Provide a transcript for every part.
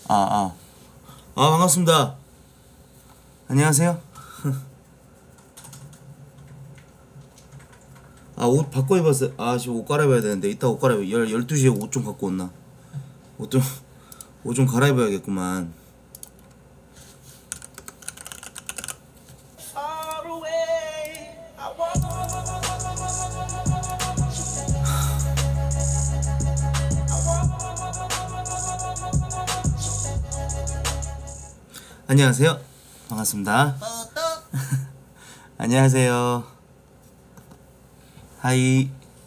반갑습니다. 안녕하세요. 옷 바꿔 입었어요. 지금 옷 갈아입어야 되는데 이따 옷 갈아입어. 12시에 옷 좀 갖고 온나. 옷 좀 갈아입어야겠구만. 안녕하세요. 반갑습니다. 안녕하세요. 하이.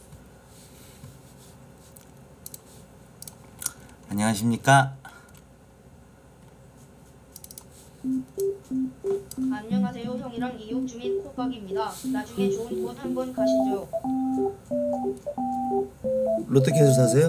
안녕하십니까? 안녕하세요. 형이랑 이웃 주민 코박입니다. 나중에 좋은 곳 한번 가시죠. 롯데캐슬 사세요?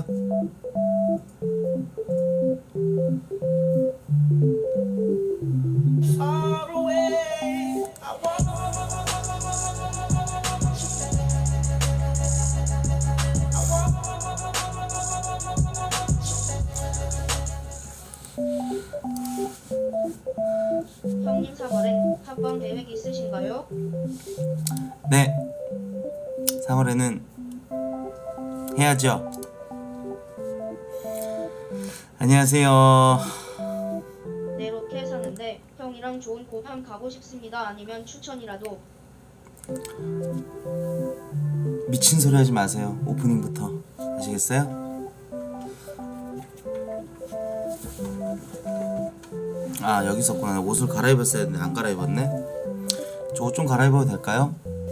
형님 3월엔 합방 계획 있으신가요? 네. 3월에는 해야죠. 안녕하세요. 네, 로켓 사는데 형이랑 좋은 곳 한 가고 싶습니다. 아니면 추천이라도. 미친 소리 하지 마세요. 오프닝부터. 아시겠어요? 여기 있었구나. 옷을 갈아입었어야 했는데 안 갈아입었네. 저 옷 좀 갈아입어도 될까요?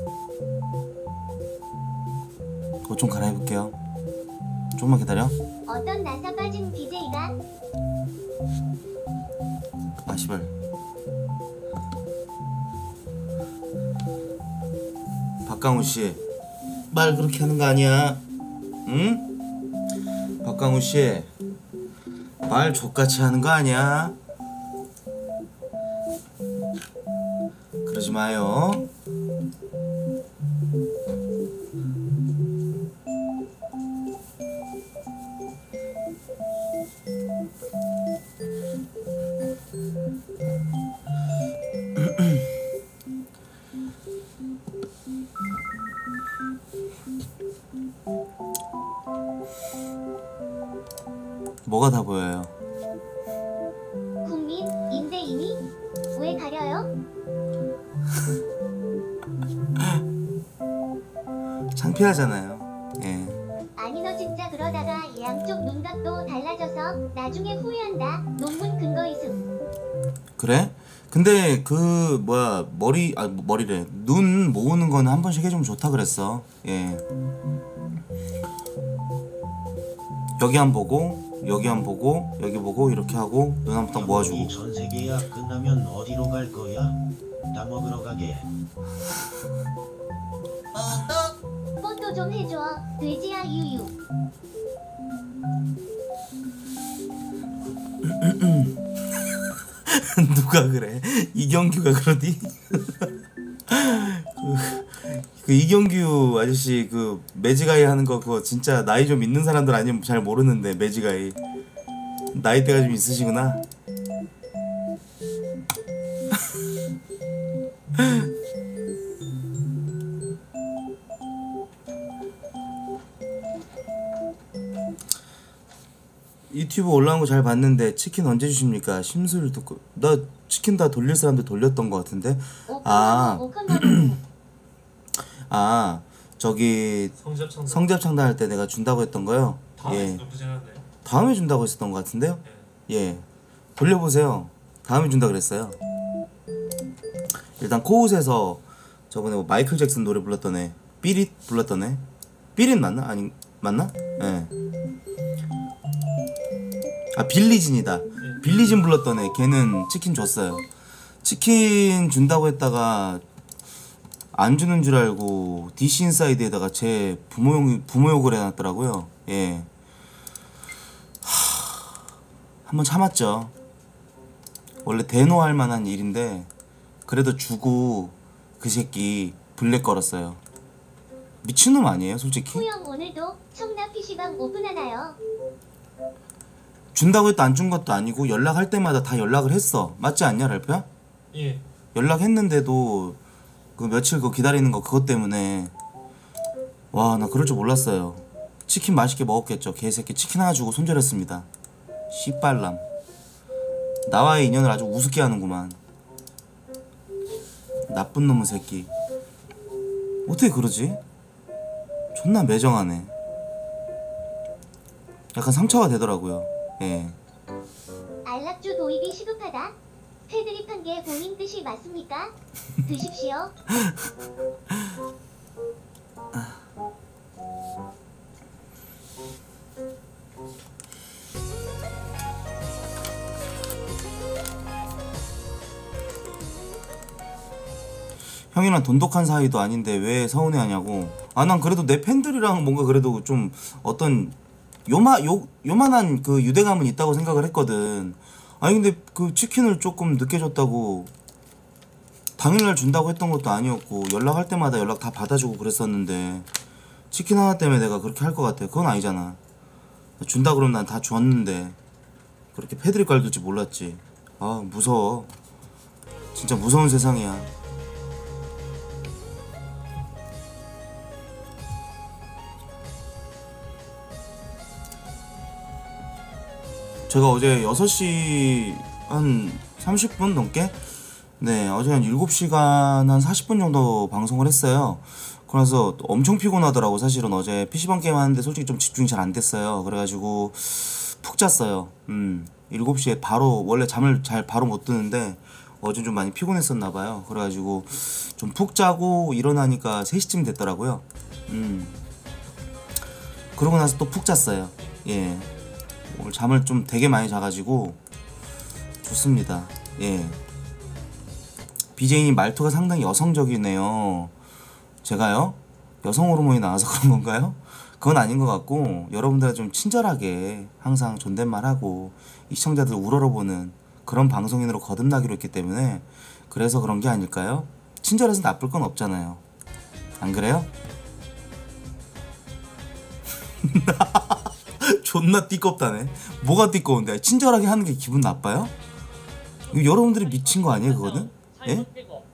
옷 좀 갈아입을게요. 조금만 기다려. 어떤 나사 빠진 BJ가 씨발. 박강우씨 말 그렇게 하는 거 아니야. 응? 박강우씨 말 족같이 하는 거 아니야. 그러지 마요. 뭐가 다 보여요? 국민 임대인이 왜 가려요? 창피하잖아요. 예. 아니 너 진짜 그러다가 양쪽 눈각도 달라져서 나중에 후회한다. 논문 근거 있음. 그래? 근데 그 뭐야 머리래. 눈 모으는 거는 한 번씩 해주면 좋다 그랬어. 예. 여기 한 보고 여기 한 보고 여기 보고 이렇게 하고 눈 한 번 모아주고. 전세 계약 끝나면 어디로 갈 거야? 다 먹으러 가게. 뽀또 좀 해줘. 돼지야 유유. 누가 그래? 이경규가 그러디? 그 이경규 아저씨 그 매직아이 하는 거 그거 진짜 나이 좀 있는 사람들 아니면 잘 모르는데 매직아이 나이대가 좀 있으시구나. 유튜브 올라온 거 잘 봤는데 치킨 언제 주십니까? 심술 듣고 나 치킨 다 돌릴 사람들 돌렸던 거 같은데. 저기 성접창단 할 때 내가 준다고 했던 거요. 예. 다음에 준다고 했었던 거 같은데요. 예. 돌려보세요. 다음에 준다 그랬어요. 일단 코웃에서 저번에 뭐 마이클 잭슨 노래 불렀던 애 삐릿 불렀던 애 삐릿 맞나? 아니 맞나? 예. 빌리진이다. 빌리진 불렀던 애 걔는 치킨 줬어요. 치킨 준다고 했다가 안 주는 줄 알고 DC 인사이드에다가 제 부모 욕을 해놨더라고요. 예. 한번 참았죠. 원래 대노할 만한 일인데 그래도 주고 그 새끼 블랙 걸었어요. 미친놈 아니에요 솔직히? 후영 오늘도 청라 PC방 오픈하나요? 준다고 해도 안 준 것도 아니고 연락할 때마다 다 연락을 했어. 맞지 않냐 랄프야? 예. 연락했는데도 그 며칠 그 기다리는 거 그것 때문에 와 나 그럴 줄 몰랐어요. 치킨 맛있게 먹었겠죠. 개새끼 치킨 하나 주고 손절했습니다. 씨발람. 나와의 인연을 아주 우습게 하는구만. 나쁜 놈의 새끼. 어떻게 그러지? 존나 매정하네. 약간 상처가 되더라고요. 예. 안락주 도입이 시급하다. 패드립한 게 본인 뜻이 맞습니까? 드십시오. 형이랑 돈독한 사이도 아닌데 왜 서운해하냐고. 아 난 그래도 내 팬들이랑 뭔가 그래도 좀 어떤 요만한 그 유대감은 있다고 생각을 했거든. 아니 근데 그 치킨을 조금 늦게 줬다고 당일날 준다고 했던 것도 아니었고 연락할 때마다 연락 다 받아주고 그랬었는데 치킨 하나 때문에 내가 그렇게 할 것 같아. 그건 아니잖아. 준다 그러면 난 다 줬는데 그렇게 패드립 깔둘지 몰랐지. 아 무서워. 진짜 무서운 세상이야. 제가 어제 6시 한 30분 넘게? 네, 어제 한 7시간 한 40분 정도 방송을 했어요. 그래서 엄청 피곤하더라고. 사실은 어제 PC방 게임 하는데 솔직히 좀 집중이 잘 안 됐어요. 그래가지고 푹 잤어요. 7시에 바로, 원래 잠을 잘 바로 못 드는데 어제 좀 많이 피곤했었나봐요. 그래가지고 좀 푹 자고 일어나니까 3시쯤 됐더라고요. 그러고 나서 또 푹 잤어요. 예. 오늘 잠을 좀 되게 많이 자가지고 좋습니다. 예. BJ님 말투가 상당히 여성적이네요. 제가요? 여성 호르몬이 나와서 그런 건가요? 그건 아닌 것 같고 여러분들과 좀 친절하게 항상 존댓말하고 이 시청자들 우러러보는 그런 방송인으로 거듭나기로 했기 때문에 그래서 그런 게 아닐까요? 친절해서 나쁠 건 없잖아요. 안 그래요? 존나 띠껍다네. 뭐가 띠꺼운데? 친절하게 하는 게 기분 나빠요? 이거 여러분들이 미친 거 아니에요 그거는? 예?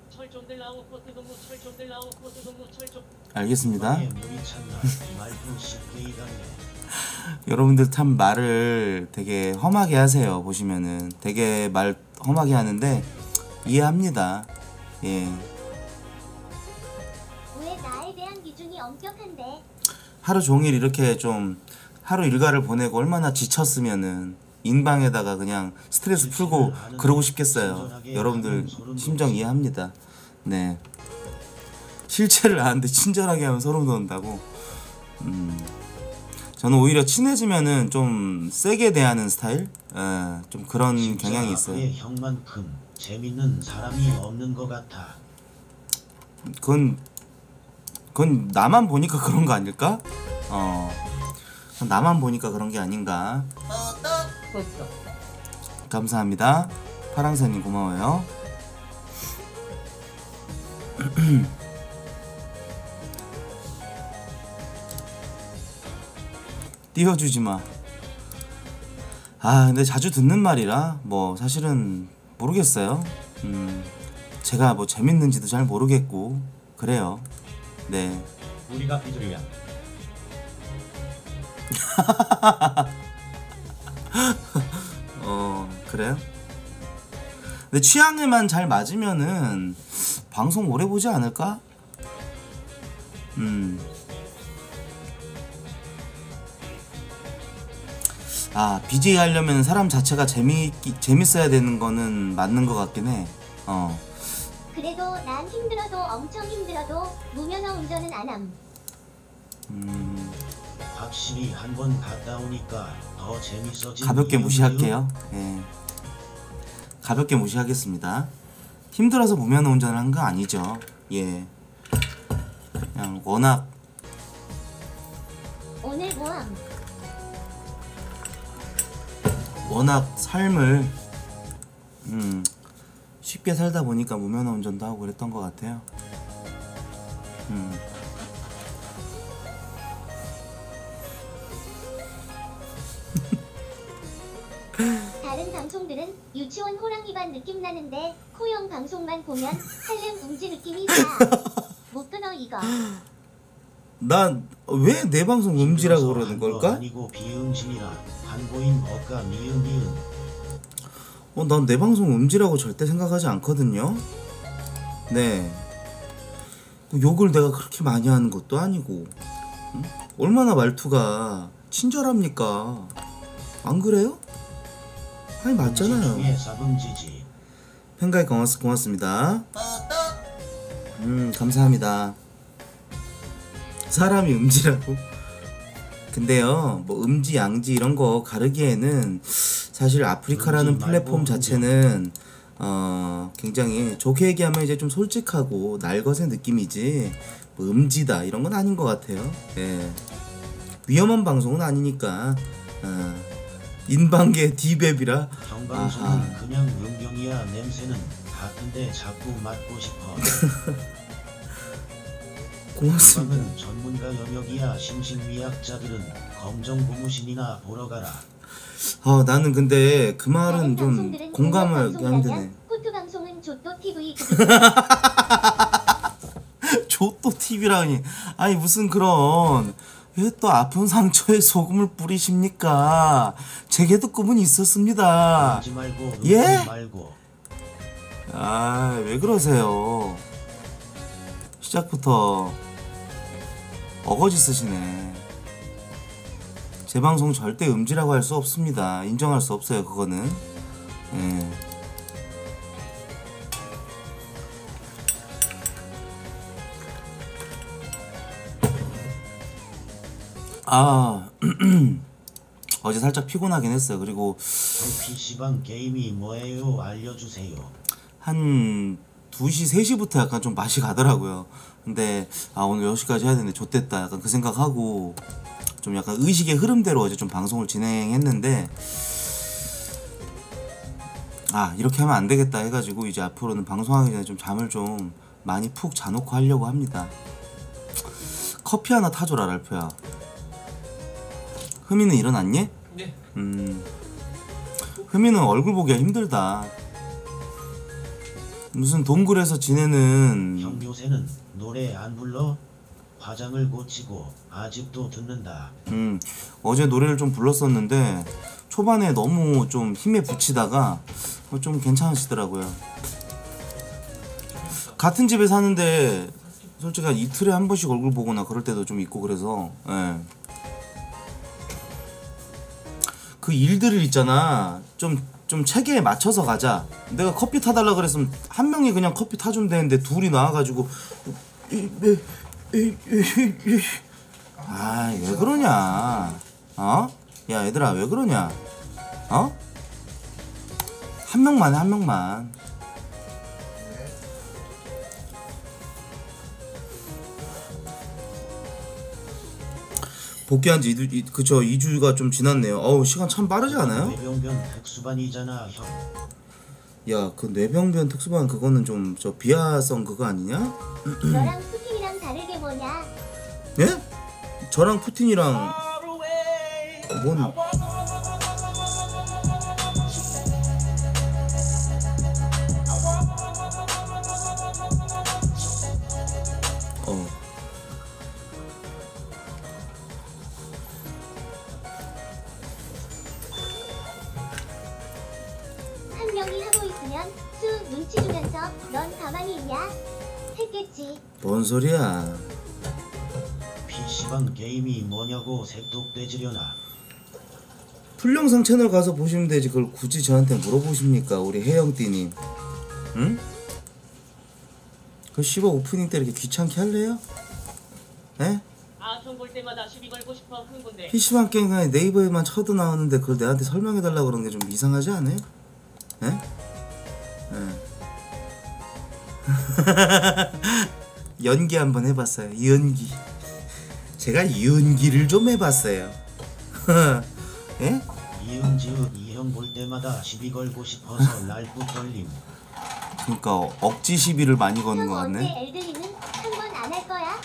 알겠습니다. 여러분들 참 말을 되게 험하게 하세요. 보시면은 되게 말 험하게 하는데 이해합니다. 예. 왜 나에 대한 기준이 엄격한데? 하루 종일 이렇게 좀 하루 일과를 보내고 얼마나 지쳤으면은 인방에다가 그냥 스트레스 풀고 그러고 싶겠어요. 여러분들 심정 이해합니다. 네. 실체를 아는데 친절하게 하면 소름 돋는다고. 저는 오히려 친해지면은 좀 세게 대하는 스타일? 예, 좀 그런 경향이 있어요. 형만큼 재밌는 사람이 없는 것 같아. 그건 나만 보니까 그런 거 아닐까? 나만 보니까 그런 게 아닌가. 감사합니다. 파랑새님 고마워요. 띄워주지마. 아 근데 자주 듣는 말이라 뭐 사실은 모르겠어요. 제가 뭐 재밌는지도 잘 모르겠고 그래요. 네. 우리가 비둘이야. 그래요? 근데 취향에만 잘 맞으면은 방송 오래 보지 않을까? 아 BJ 하려면 사람 자체가 재밌어야 되는 거는 맞는 것 같긴 해. 그래도 난 힘들어도 엄청 힘들어도 무면허 운전은 안 함. 확실히 한 번 갔다 오니까 더 재밌어진. 가볍게 무시할게요. 예. 가볍게 무시하겠습니다. 힘들어서 무면허 운전을 한 거 아니죠. 예. 그냥 워낙 오늘 모함. 삶을 쉽게 살다 보니까 무면허 운전도 하고 그랬던 것 같아요. 다른 방송들은 유치원 호랑이반 느낌 나는데 코형 방송만 보면 살렘 음지 느낌이 나. 못 끊어 이거. 난 왜 내 방송 음지라고 시끄러서 그러는 한거 걸까? 아니고 비음진이라 한고인 어까 미음이음. 난 내 방송 음지라고 절대 생각하지 않거든요. 네. 욕을 내가 그렇게 많이 하는 것도 아니고, 응? 얼마나 말투가 친절합니까? 안 그래요? 아니 맞잖아요. 음지 중에 사음지지. 팬가입 고맙습니다. 감사합니다. 사람이 음지라고? 근데요, 뭐 음지, 양지 이런 거 가르기에는 사실 아프리카라는 음지 플랫폼 말고 자체는 굉장히 좋게 얘기하면 이제 좀 솔직하고 날것의 느낌이지 뭐 음지다 이런 건 아닌 것 같아요. 예. 위험한 방송은 아니니까. 인방계 디베비라. 형방송은 아하. 그냥 음경이야. 냄새는 같은데 자꾸 맡고 싶어. 고맙습니다. 음방은 전문가 영역이야. 심신미약자들은 검정 고무신이나 보러 가라. 나는 근데 그 말은 다른 좀 방송들은 공감을 공감 힘드네. 방송이라면 코트 방송은 조또 TV. 조또 TV라니. 아니 무슨 그런 왜 또 아픈 상처에 소금을 뿌리십니까? 제게도 꿈은 있었습니다. 음지 말고 예? 음지 말고. 왜 그러세요? 시작부터 어거지 쓰시네. 제 방송 절대 음지라고 할 수 없습니다. 인정할 수 없어요, 그거는. 예. 어제 살짝 피곤하긴 했어요. 그리고 저 PC방 게임이 뭐예요? 알려주세요. 한 2시, 3시부터 약간 좀 맛이 가더라고요. 근데 오늘 6시까지 해야 되는데 좆됐다 약간 그 생각하고 좀 약간 의식의 흐름대로 어제 좀 방송을 진행했는데 이렇게 하면 안 되겠다 해가지고 이제 앞으로는 방송하기 전에 좀 잠을 좀 많이 푹 자놓고 하려고 합니다. 커피 하나 타줘라 랄프야. 흠이는 일어났니? 네. 흠이는 얼굴 보기가 힘들다. 무슨 동굴에서 지내는 형 요새는 노래 안 불러? 화장을 고치고 아직도 듣는다. 어제 노래를 좀 불렀었는데 초반에 너무 좀 힘에 부치다가 좀 괜찮으시더라고요. 같은 집에 사는데 솔직히 한 이틀에 한 번씩 얼굴 보거나 그럴 때도 좀 있고 그래서 예. 그 일들을 있잖아 좀 체계에 맞춰서 가자. 내가 커피 타달라 그랬으면 한 명이 그냥 커피 타주면 되는데 둘이 나와가지고 왜 그러냐? 야 얘들아 왜 그러냐? 한 명만 해, 한 명만. 복귀한 지 2주가 좀 지났네요. 시간 참 빠르지 않아요? 뇌병변 특수반이잖아 형. 야, 그 뇌병변 특수반 그거는 좀 비하성 그거 아니냐? 너랑 푸틴이랑 다르게 뭐냐? 예? 저랑 푸틴이랑 뭔 한 명이 하고 있으면 수 눈치 주면서 넌 가만히 있냐? 했겠지. 뭔 소리야? PC방 게임이 뭐냐고 색독돼지려나. 풀영상 채널 가서 보시면 되지. 그걸 굳이 저한테 물어보십니까? 우리 혜영띠님. 응? 그 10억 오프닝 때 이렇게 귀찮게 할래요? 에? 아총 볼 때마다 시비 걸고 싶어 하는 건데. PC방 게임 그냥 네이버에만 쳐도 나오는데 그걸 내한테 설명해달라고 그러는 게 좀 이상하지 않아요? 에? 연기 한번 해봤어요. 연기. 제가 연기를 좀 해봤어요. 예? 이응지읒 이형 볼 때마다 시비 걸고 싶어서 날부 떨림. 그러니까 억지 시비를 많이 거는 것 형 언제 같네. 엘드링은 한 번 안 할 거야?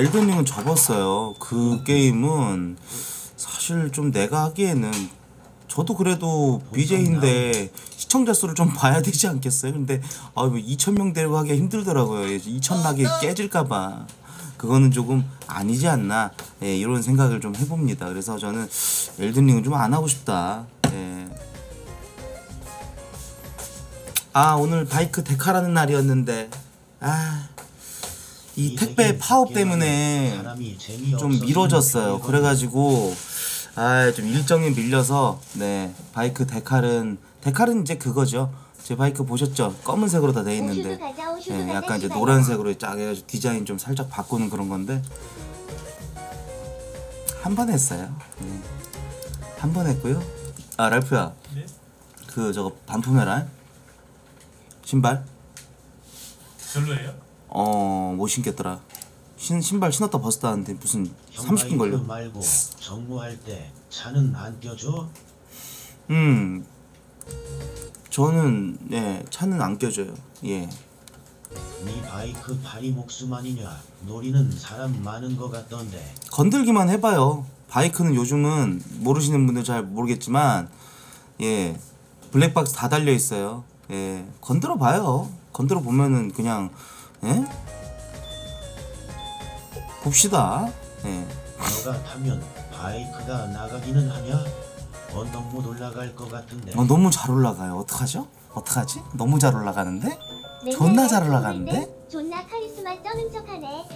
엘든링은 접었어요. 그 게임은 사실 좀 내가 하기에는 저도 그래도 BJ인데 시청자 수를 좀 봐야 되지 않겠어요? 근데 2,000명 데리고 하기가 힘들더라고요. 2,000 낙이 깨질까봐. 그거는 조금 아니지 않나, 예, 이런 생각을 좀 해봅니다. 그래서 저는 엘든링은 좀 안 하고 싶다. 예. 오늘 바이크 데카라는 날이었는데 이 택배 파업 때문에 좀 미뤄졌어요. 그래가지고 좀 일정이 밀려서, 네, 바이크 데칼은 이제 그거죠. 제 바이크 보셨죠? 검은색으로 다 돼 있는데, 예, 약간 이제 노란색으로 쫙 해가지고 디자인 좀 살짝 바꾸는 그런 건데 한 번 했어요. 네. 한 번 했고요. 랄프야, 네? 그 저거 반품해라. 신발? 별로예요? 못 신겠더라. 신발 신었다 벗었다 하는데 무슨 30분 걸려. 말고 정모할 때 차는 안 껴줘? 저는, 예, 차는 안 껴줘요. 예. 네 바이크 파리 목숨 아니냐? 노리는 사람 많은 거 같던데. 건들기만 해봐요. 바이크는 요즘은 모르시는 분들 잘 모르겠지만, 예, 블랙박스 다 달려 있어요. 예, 건드려 봐요. 건드려 보면은 그냥, 예, 봅시다. 예. 너가 타면 바이크가 나가기는 하냐? 언덕 못 올라갈 것 같은데. 너무 잘 올라가요. 어떡하죠? 어떡하지? 너무 잘 올라가는데? 존나 잘 올라가는데? 존나 카리스마 쩌는 척하네.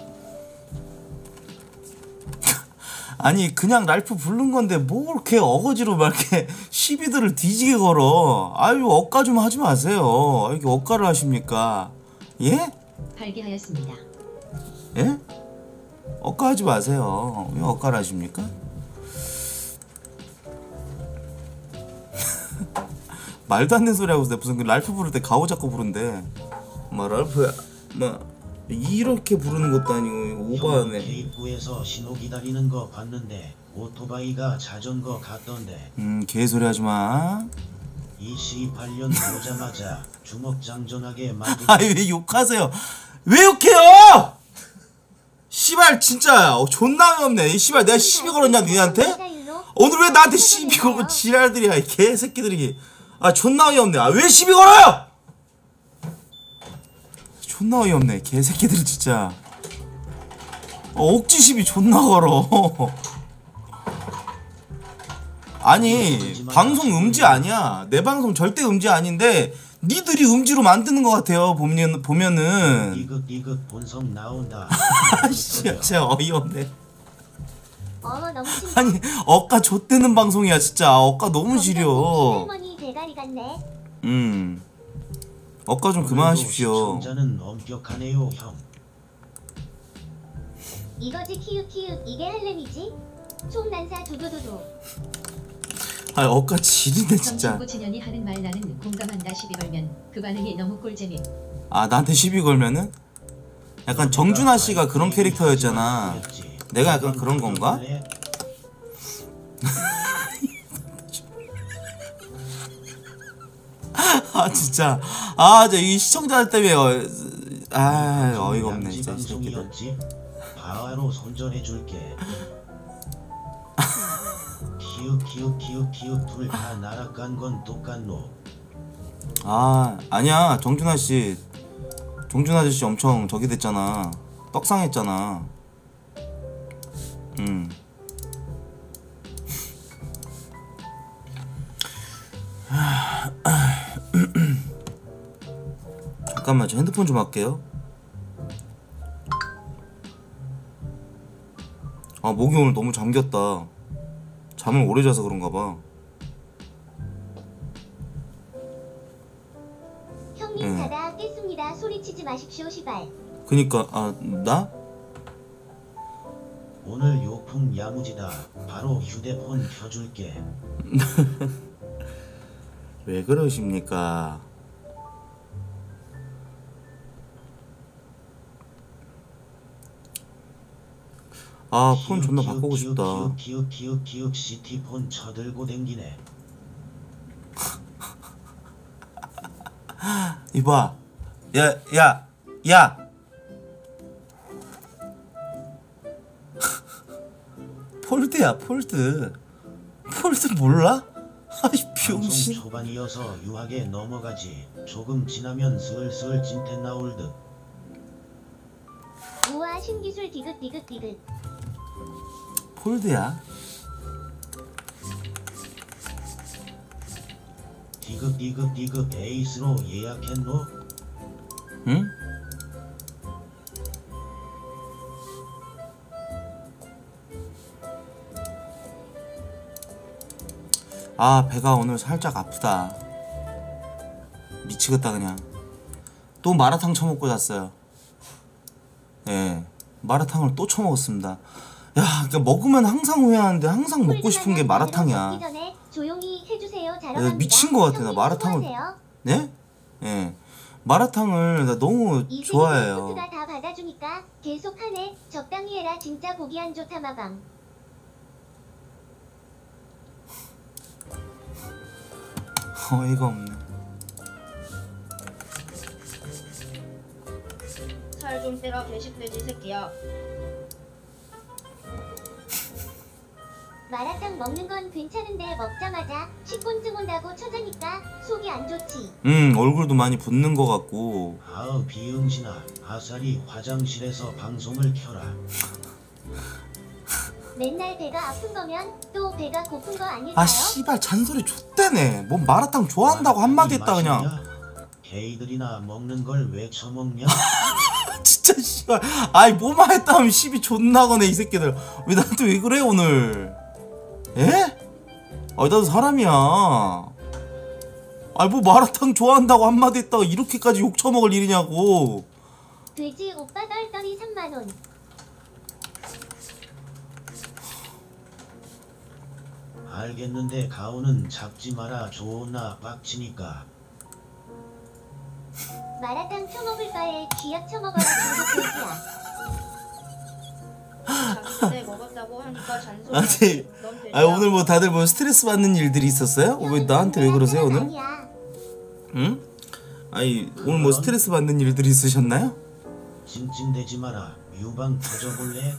아니, 그냥 랄프 부른 건데 뭐 이렇게 어거지로 막 이렇게 시비들을 뒤지게 걸어. 아유, 억까 좀 하지 마세요. 이렇게 억까를 하십니까? 예? 발기하였습니다. 예? 억까 하지 마세요. 왜 억까를 하십니까? 말도 안 되는 소리 하고 있어. 무슨 그 랄프 부를 때 가오 잡고 부른대. 랄프야, 이렇게 부르는 것도 아니고 오버하네. 입구에서 신호 기다리는 거 봤는데 오토바이가 자전거 같던데. 개소리 하지 마. 28년 오자마자 주먹장전하게 만든. 왜 욕하세요? 왜 욕해요? 씨발 진짜 존나 어이없네. 씨발 내가 시비 걸었냐 니한테? 오늘 왜 나한테 시비 걸고 지랄들이야 이 개새끼들이. 존나 어이없네. 왜 시비 걸어요? 존나 어이없네 개새끼들이 진짜. 억지 시비 존나 걸어. 아니, 방송 음지 아니야. 내 방송 절대 음지 아닌데 니들이 음지로 만드는 것 같아요. 보면은. 이긋 본성 나온다. 진짜 어이없네. 너무 신나. 아니, 억까 좆대는 방송이야 진짜. 억까 너무 지려. 할머니 대가리 같네. 억까 좀 그만하십시오. 시청자는 엄격하네요 형. 이거지 키읔키읔 이게 할렘이지? 총난사 두두두두. 억까 지리네 진짜. 정신구 진현이 하는 말 나는 공감한다. 시비 걸면 그 반응이 너무 꿀잼임. 나한테 시비 걸면은? 약간 정준하 씨가 그런 캐릭터였잖아. 내가 약간 그런 건가? 진짜. 이 시청자들 때문에 어이가 없네 진짜 이 새끼들. 바로 손절해줄게. 키읔 둘 다 날아간 건 똑같노. 아니야. 정준하 씨 엄청 저기 됐잖아. 떡상했잖아. 잠깐만, 저 핸드폰 좀 할게요. 목이 오늘 너무 잠겼다. 잠을 오래 자서 그런가 봐. 형님 자다 깼습니다. 소리치지 마십시오 시발. 그니까 나? 오늘 요풍 야무지다. 바로 휴대폰 켜줄게. 왜 그러십니까? 폰 존나 바꾸고 싶다. 키읔 시티폰 쳐들고 댕기네. 이봐. 야. 폴드야, 폴드. 폴드 몰라? 아이 방송 병신. 초반이어서 유하게 넘어가지. 조금 지나면 슬슬 진텐 나올 듯. 우와 신기술 디귿. 폴드야. 디귿 에이스로 예약했노? 응? 아 배가 오늘 살짝 아프다. 미치겠다 그냥. 또 마라탕 처먹고 잤어요. 예, 마라탕을 또 처먹었습니다. 야, 그러니까 먹으면 항상 후회하는데 항상 먹고 싶은 게 마라탕이야. 먹기 전에 조용히 해주세요. 자러 야, 갑니다. 미친 것 같아 나 형님 마라탕을. 수고하세요. 네? 예, 마라탕을 나 너무 이 좋아해요. 코트가 다 받아주니까 계속 하네. 적당히 해라. 진짜 보기 안 좋다 마방. 어이가 없네. 살 좀 빼라 개식돼지 새끼야. 마라탕 먹는 건 괜찮은데 먹자마자 식곤증 온다고 처자니까 속이 안 좋지. 얼굴도 많이 붓는 것 같고. 아우 비응신아, 아싸리 화장실에서 방송을 켜라. 맨날 배가 아픈 거면 또 배가 고픈 거 아닐까요? 아 씨발 잔소리 좆대네. 뭔 마라탕 좋아한다고 한마디 했다 그냥. 맛있냐? 게이들이나 먹는 걸 왜 처먹냐? 진짜 씨발. 아이 뭐만 했다 하면 시비 존나 거네 이 새끼들. 왜 나한테 왜 그래 오늘? 에? 아 나도 사람이야. 아이 뭐 마라탕 좋아한다고 한마디 했다가 이렇게까지 욕 처먹을 일이냐고. 돼지 오빠 덜덜이 3만원. 알겠는데 가오는 잡지 마라. 존나 빡치니까. 마라탕 처먹을 바에 쥐약 처먹어라. 중국 돼지야. 자기 전에 먹었다고 하니까 아니, 잔소리하지. 넌 돼지야. 아 오늘 뭐 다들 뭐 스트레스 받는 일들이 있었어요? 왜 나한테 왜 그러세요 오늘? 아니야. 응? 아니 오늘 뭐 스트레스 받는 일들이 있으셨나요? 찡찡대지 마라. 유방 터져볼래?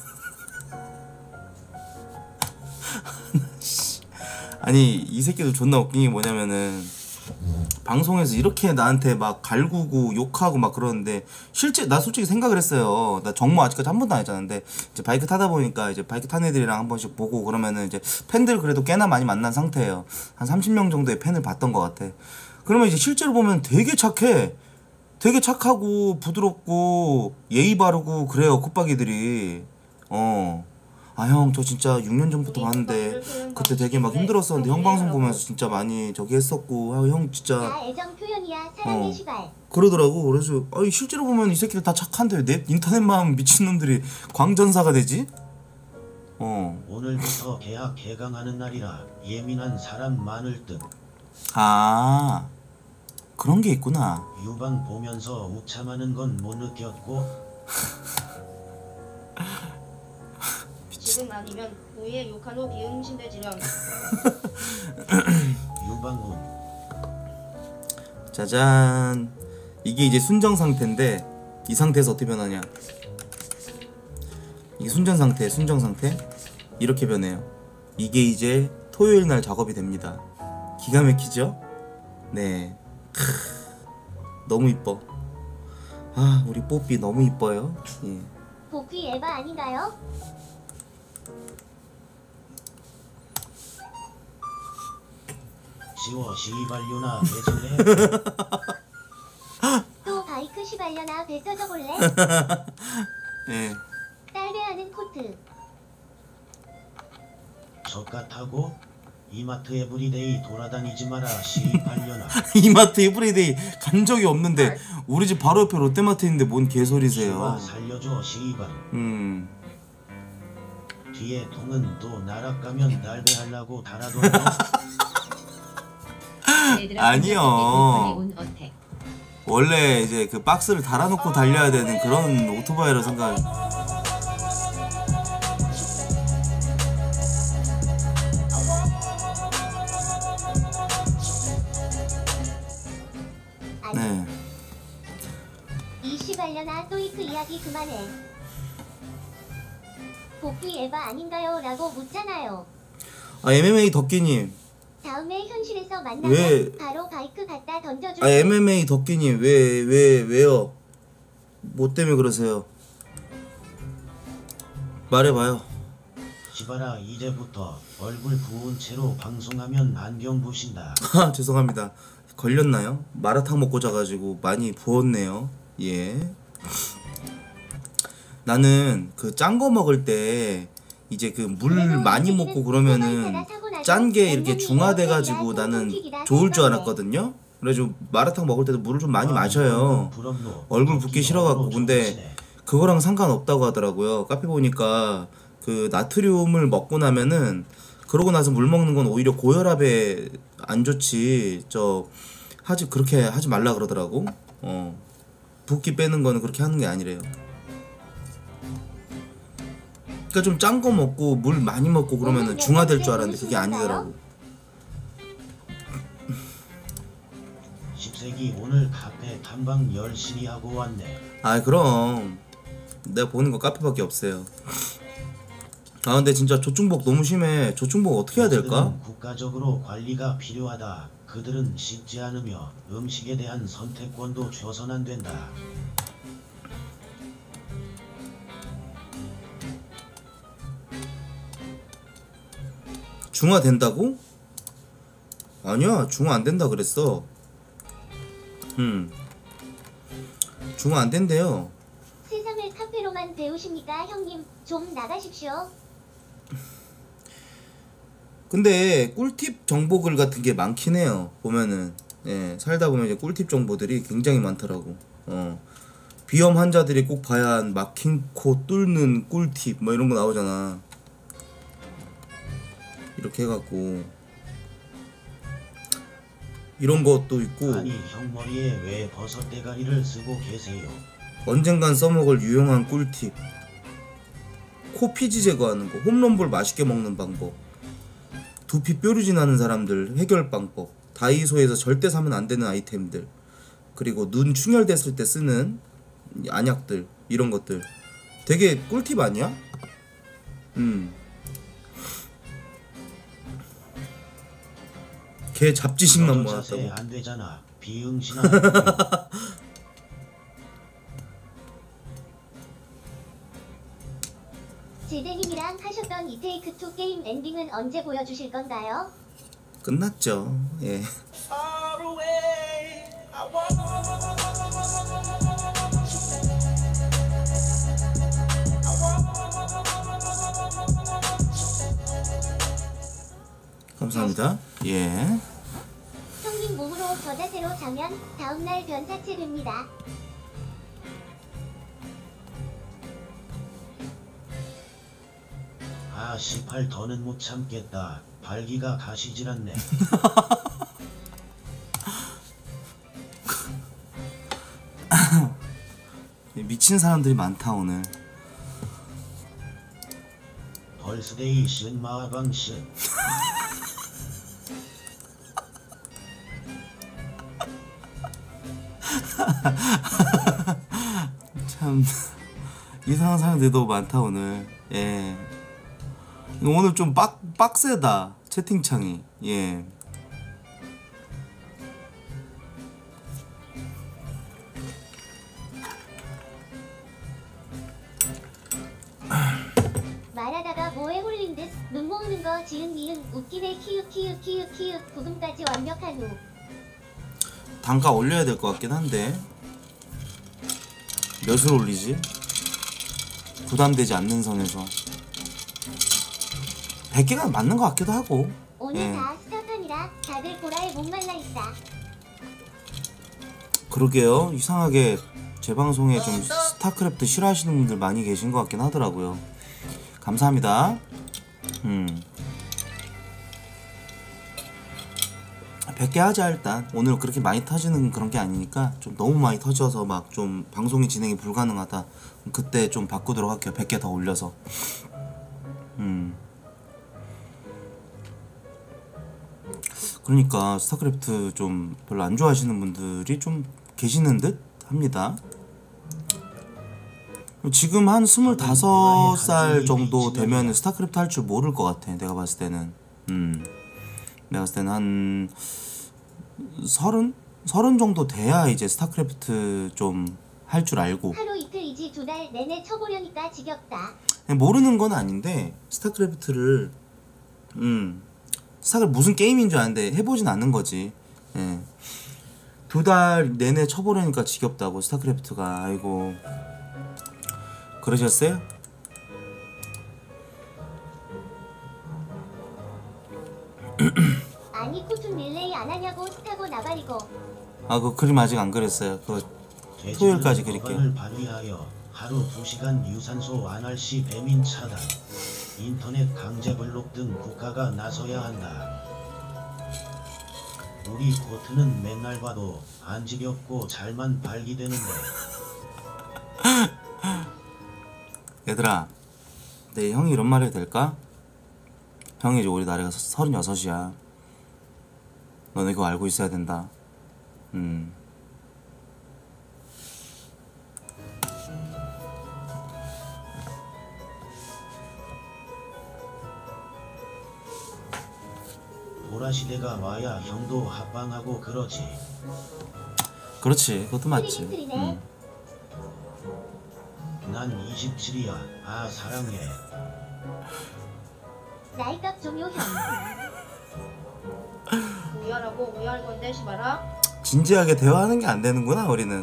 아니 이 새끼도 존나 웃긴 게 뭐냐면은 방송에서 이렇게 나한테 막 갈구고 욕하고 막 그러는데 실제 나 솔직히 생각을 했어요. 나 정모 아직까지 한 번도 안 했잖는데 이제 바이크 타다 보니까 이제 바이크 탄 애들이랑 한 번씩 보고 그러면은 이제 팬들 그래도 꽤나 많이 만난 상태예요. 한 30명 정도의 팬을 봤던 것 같아. 그러면 이제 실제로 보면 되게 착해. 되게 착하고 부드럽고 예의 바르고 그래요 콧박이들이. 아 형 저 진짜 6년 전부터 봤는데 그때 되게 막 힘들었었는데 형 방송 보면서 진짜 많이 저기 했었고 아, 형 진짜 나 애정 표현이야. 사랑의 어. 시발. 그러더라고. 그래서 아니 실제로 보면 이 새끼들 다 착한데 내 인터넷만 미친놈들이 광전사가 되지? 오늘부터 계약 개강하는 날이라 예민한 사람 많을 듯. 아 그런 게 있구나. 유방 보면서 우참하는 건 못 느꼈고. 지금 아니면 부위에 욕한 후 비응신돼지렴. 유방운 짜잔. 이게 이제 순정 상태인데 이 상태에서 어떻게 변하냐? 이게 순정 상태 이렇게 변해요. 이게 이제 토요일 날 작업이 됩니다. 기가 막히죠? 네. 너무 이뻐. 아 우리 뽀삐 너무 이뻐요. 예. 복귀 에바 아닌가요? 지워 시발류나 배질래? 또 바이크 시발려나 배 터져볼래? 예. 딸배하는 코트. 젖같하고 이마트 에브리데이 돌아다니지 마라 시발려나. 이마트 에브리데이 간 적이 없는데 우리 집 바로 옆에 롯데마트 있는데 뭔 개소리세요. 살려줘 시발. 뒤에 통은 또 나락 가면 날배하려고 달아둬. 아니요. 원래 이제 그 박스를 달아놓고 달려야 되는 그런 오토바이라 생각. 네. 이 시발려나 또이크 이야기 그만해. 복귀 에바 아닌가요? 라고 묻잖아요. 아 MMA 덕기님 다음에 현실에서 만나면 왜? 바로 바이크 갖다 던져줄게. 아 MMA 덕기님 왜요? 뭐 때문에 그러세요? 말해봐요. 지바라 이제부터 얼굴 부은 채로 방송하면 안경 부신다. 아 죄송합니다. 걸렸나요? 마라탕 먹고 자가지고 많이 부었네요. 예. 나는 그 짠 거 먹을 때 이제 그 물 많이 먹고 그러면은 짠 게 이렇게 중화돼가지고 나는 좋을 줄 알았거든요. 그래가지고 마라탕 먹을 때도 물을 좀 많이 마셔요. 얼굴 붓기 싫어갖고. 근데 그거랑 상관없다고 하더라고요. 카페 보니까 그 나트륨을 먹고 나면은 그러고 나서 물 먹는 건 오히려 고혈압에 안 좋지. 그렇게 하지 말라 그러더라고. 붓기 빼는 거는 그렇게 하는 게 아니래요. 그러니까 좀 짠 거 먹고 물 많이 먹고 그러면은 중화될 줄 알았는데 그게 아니더라고. 10세기 오늘 카페 탐방 열심히 하고 왔네. 아 그럼 내가 보는 거 카페밖에 없어요. 아 근데 진짜 조충복 너무 심해. 조충복 어떻게 해야 될까? 그들은 국가적으로 관리가 필요하다. 그들은 씻지 않으며 음식에 대한 선택권도 줘선 안 된다. 중화 된다고? 아니야 중화 안 된다 그랬어. 중화 안 된대요. 세상을 카페로만 배우십니까 형님? 좀 나가십시오. 근데 꿀팁 정보글 같은 게 많긴 해요. 보면은 예, 살다 보면 이제 꿀팁 정보들이 굉장히 많더라고. 비염 환자들이 꼭 봐야 한 막힌 코 뚫는 꿀팁 뭐 이런 거 나오잖아. 이렇게 해갖고 이런 것도 있고. 아니 형 머리에 왜 버섯 대가리를 쓰고 계세요? 언젠간 써먹을 유용한 꿀팁. 코 피지 제거하는 거, 홈런볼 맛있게 먹는 방법, 두피 뾰루지 나는 사람들 해결 방법, 다이소에서 절대 사면 안 되는 아이템들, 그리고 눈 충혈됐을 때 쓰는 안약들, 이런 것들 되게 꿀팁 아니야? 걔 잡지식만 너도 자세 모았다고. 안 되잖아. 비응신아. 제대님이랑 하셨던 이테이크 2 게임 엔딩은 언제 보여주실 건가요? 끝났죠. 예. 감사합니다. 예. 형님 몸으로 저 자세로 자면 다음날 변사체 됩니다. 아 18 더는 못 참겠다. 발기가 가시질 않네. 미친 사람들이 많다 오늘. 벌스데이 신 마방 신. 참 이상한 사람들이 너무 많다 오늘. 예. 오늘 좀 빡세다 채팅창이. 예. 말하다가 뭐에 홀린 듯 눈 모으는 거 지은 미은 웃기네 키읔 부금까지 완벽한 후. 단가 올려야 될 것 같긴 한데 몇을 올리지? 부담되지 않는 선에서 100개가 맞는 것 같기도 하고. 오늘 예. 다 스타판이라 다들 보라에 목말라 있다. 그러게요. 이상하게 제 방송에 좀 스타크래프트 싫어하시는 분들 많이 계신 것 같긴 하더라고요. 감사합니다. 100개 하자 일단. 오늘 그렇게 많이 터지는 그런 게 아니니까 좀 너무 많이 터져서 막 좀 방송이 진행이 불가능하다. 그때 좀 바꾸도록 할게요. 100개 더 올려서. 그러니까 스타크래프트 좀 별로 안 좋아하시는 분들이 좀 계시는 듯 합니다. 지금 한 25살 정도 되면 스타크래프트 할 줄 모를 것 같아. 내가 봤을 때는. 내가 봤을 때는 한 30 정도 돼야 이제 스타크래프트 좀 할 줄 알고. 하루 이틀이지 2달 내내 쳐보려니까 지겹다. 모르는 건 아닌데 스타크래프트를 스타크래프트 무슨 게임인 줄 아는데 해보진 않는 거지. 예. 2달 내내 쳐보려니까 지겹다고 스타크래프트가. 아이고 그러셨어요? 아니 코툰 릴레이 안 하냐고 스타고 나발이고. 아 그 그림 아직 안 그렸어요. 그거 토요일까지 그릴게요. 법안을 발의하여 하루 2시간 유산소 안할시 배민 차단, 인터넷 강제 블록 등 국가가 나서야 한다. 우리 코트는 맨날 봐도 안 지겹고 잘만 발기되는데. 얘들아, 내 형이 이런 말 해도 될까? 형이 이제 우리 나이가 36이야. 너네 그거 알고 있어야 된다. 보라시대가 와야 형도 합방하고 그러지. 그렇지, 그것도 맞지. 트리네. 난 27이야. 아 사랑해. 나이값 좀 요형. 우열하고 우열할 건데 시바라. 진지하게 대화하는 게 안 되는구나 우리는.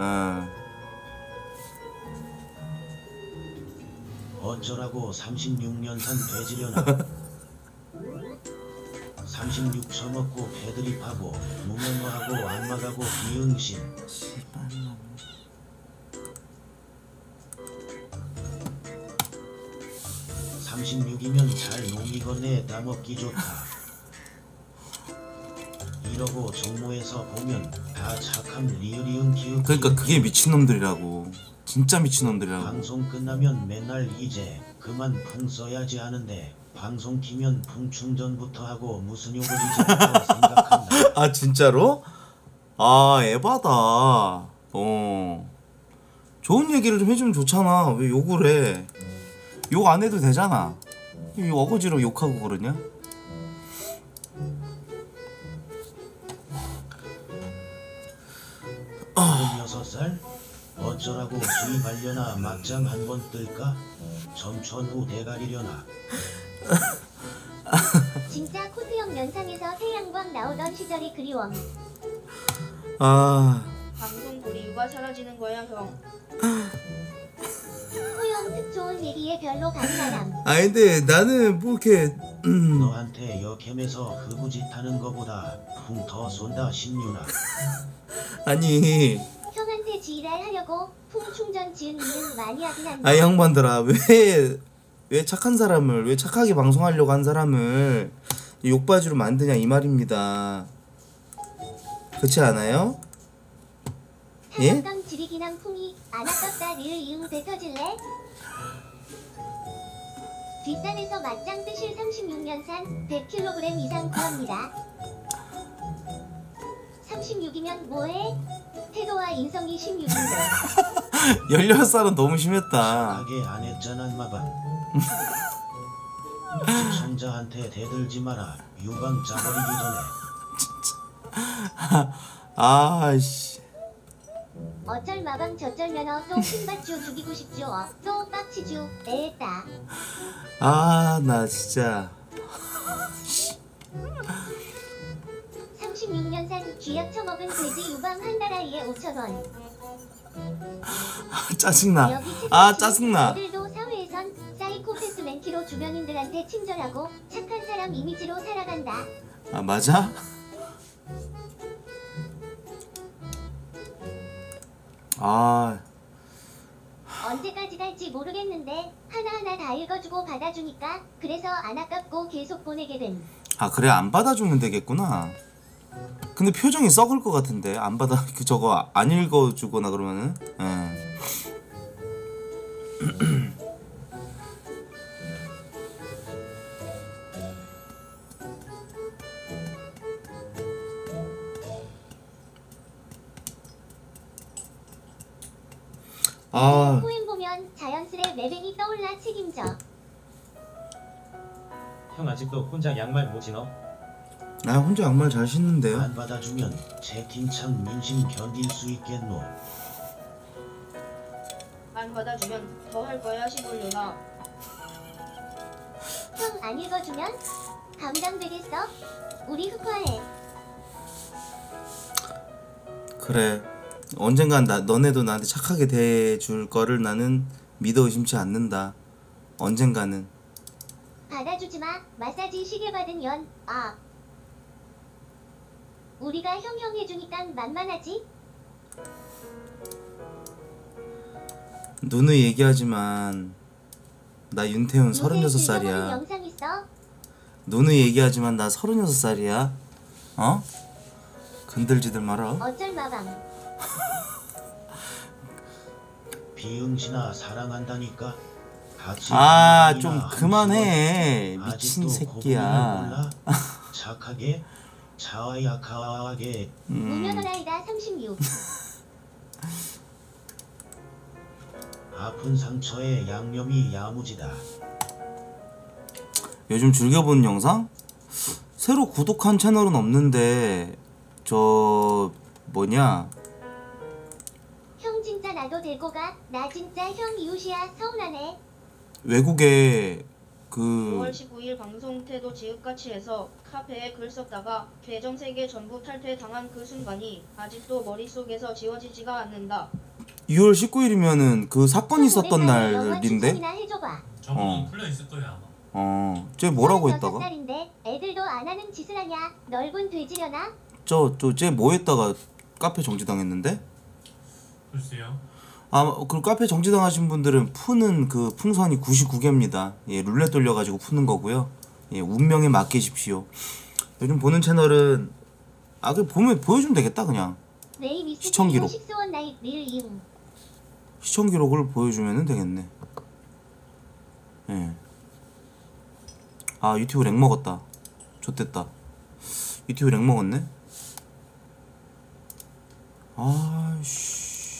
어쩌라고 36년산 돼지려나. 36 처먹고 배드립하고 무면허하고 안마가고 비응신. 36이면 잘 놈이건네 따먹기 좋다. 이러고 정모에서 보면 다 착한 리으리응 기읍. 그러니까 그게 미친놈들이라고. 진짜 미친놈들이라고. 방송 끝나면 맨날 이제 그만 풍 써야지 하는데 방송 키면 풍 충전부터 하고 무슨 욕을 이제부터 생각한다. 아 진짜로? 아 에바다. 좋은 얘기를 좀 해주면 좋잖아. 왜 욕을 해? 욕 안 해도 되잖아. 왜 어거지로 욕하고 그러냐? 아... 6살? 어쩌라고 수입하려나 막장 한 번 뜰까? 점천후 대가리려나. 진짜 코트형 면상에서 태양광 나오던 시절이 그리워. 아 방송 우리 육아 사라지는 거야 형. 코형 특 좋은 얘기에 별로 반사람. 아니 근데 나는 뭐 이렇게 너한테 역캠에서 흐부짓하는 거보다 풍 더 쏜다 신유나. 아니 형한테 지랄 하려고 풍 충전 지은 일은 많이 하긴 한데. 아 양반들아 왜 착한 사람을 왜 착하게 방송하려고 한 사람을 욕바지로 만드냐 이 말입니다. 그렇지 않아요? 예? 타격감 지리기랑 풍이 안 아깝다 리을 이응 배 터질래? 뒷산에서 맞짱 뜨실 36년산 100kg 이상 구합니다. 36이면 뭐해? 태도와 인성이 16인데. 16살은 너무 심했다. 하게 안 했잖아 마반. 시청자한테 대들지 마라. 유방 짜버리기 전에. 아씨 어쩔 마방 저쩔 면허 또 핀받주 죽이고 싶죠. 또 빡치주 애했다. 아 나 진짜 36년산 쥐약 처먹은 돼지 유방 한 달 아이에 5,000원. 짜증나. 아 짜증나. 애들도 사회에선 사이코패스 맨키로 주변인들한테 친절하고 착한 사람 이미지로 살아간다. 아 맞아? 아 언제까지 갈지 모르겠는데 하나하나 다 읽어주고 받아주니까 그래서 안 아깝고 계속 보내게 됨. 아 그래 안 받아주면 되겠구나. 근데 표정이 썩을 것 같은데 안 받아 그 저거 안 읽어주거나 그러면은. 아 코인 보면 자연스레 매뱅이 떠올라 책임져. 형 아직도 혼자 양말 못 신어? 나 혼자 양말 잘 신는데요. 안 받아주면 채팅창 민심 견딜 수 있겠노? 안 받아주면 더 할 거야 시불려나. 형 안 읽어주면 감당되겠어? 우리 흑화해. 그래. 언젠간 너네도 나한테 착하게 대해줄 거를 나는 믿어 의심치 않는다. 언젠가는. 받아주지마. 마사지 시계 받은 연. 아. 우리가 형 해주니까 만만하지? 누누이 얘기하지만 나 윤태훈 요새 즐겨보는 36살이야. 영상 있어? 누누이 얘기하지만 나 36살이야. 어? 건들지들 마라. 어쩔 마방. 비응신아 사랑한다니까. 같이 아, 가는 좀 길이나 그만해. 한시원. 미친 아직도 고민을 새끼야. 몰라? 착하게 차야카하게 무면허라이다 36. 아픈 상처에 양념이 야무지다. 요즘 즐겨보는 영상? 새로 구독한 채널은 없는데 저 뭐냐 형 진짜 나도 데리고 가. 나 진짜 형 이웃이야. 서운하네. 외국에 5월 19일 방송 태도 지읒같이 해서 카페에 글 썼다가 계정 3개 전부 탈퇴당한 그 순간이 아직도 머릿속에서 지워지지가 않는다. 2월 19일이면은 그 사건이 있었던 오랜만에 영화 날인데 추천이나 해줘봐. 저번은 풀려 있을 거예요 아마. 쟤 뭐라고 했다가 36살인데 애들도 안 하는 짓을 하냐? 넓은 돼지려나? 쟤 뭐 했다가 카페 정지당했는데? 글쎄요. 그 카페 정지당하신 분들은 푸는 그 풍선이 99개입니다. 예, 룰렛 돌려가지고 푸는 거고요. 예, 운명에 맡기십시오. 요즘 보는 채널은 그 보면 보여주면 되겠다 그냥. 레이 미스 시청 기록. 식스원 나잇 릴 이응. 시청 기록을 보여주면 되겠네. 예. 아 유튜브 렉 먹었다. 좆됐다. 유튜브 렉 먹었네. 아씨.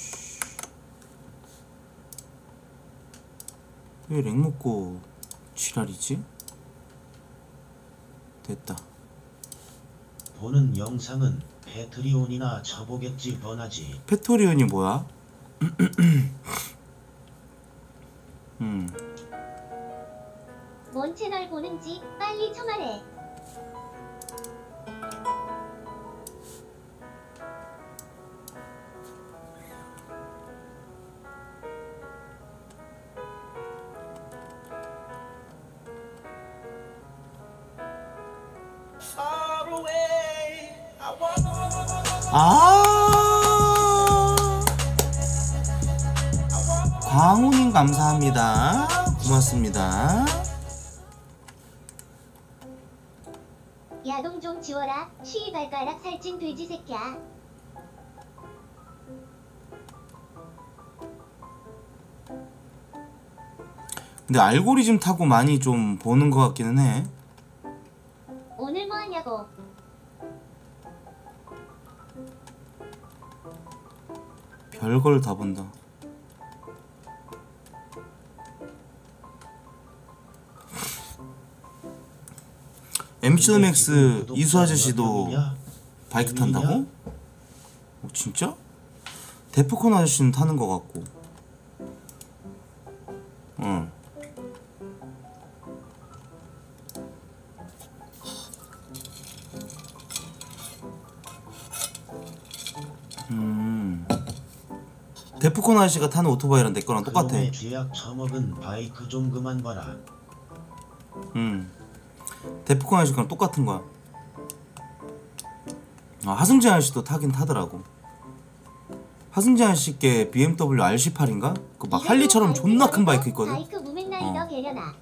왜 렉 먹고 지랄이지? 됐다. 보는 영상은 패트리온이나 쳐보겠지 뻔하지. 페토리온이 뭐야? 뭔 채널 보는지 빨리 쳐말해. 광우님 감사합니다. 고맙습니다. 야동 좀 지워라. 시이 발가락 살찐 돼지 새끼야. 근데 알고리즘 타고 많이 좀 보는 것 같기는 해. 오늘 뭐 하냐고. 별걸 다 본다. MC 맥스 이수 아저씨도 바이크 탄다고? 진짜? 데프콘 아저씨는 타는 것 같고. 응. 데프콘 아저씨가 타는 오토바이랑 내 거랑 똑같아. 그놈의 쥐약 처먹은 바이크 좀 그만 봐라. 데프콘 아저씨랑 똑같은 거야. 하승진 아저씨도 타긴 타더라고. 하승진 아저씨께 BMW RC8인가? 그 막 할리처럼 존나 큰 바이크 있거든. 바이크 무맨라이더 개려나.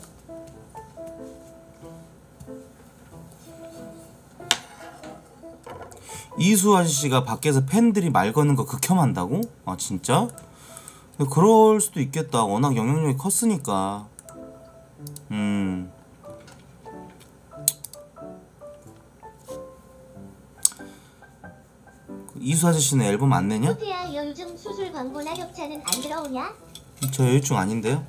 이수 아저씨가 밖에서 팬들이 말 거는 거 극혐한다고? 아 진짜? 그럴 수도 있겠다. 워낙 영향력이 컸으니까. 이수 아저씨는 앨범 안 내냐? 호태야 요즘 수술 광고나 협찬은 안 들어오냐? 저 여유증 아닌데요?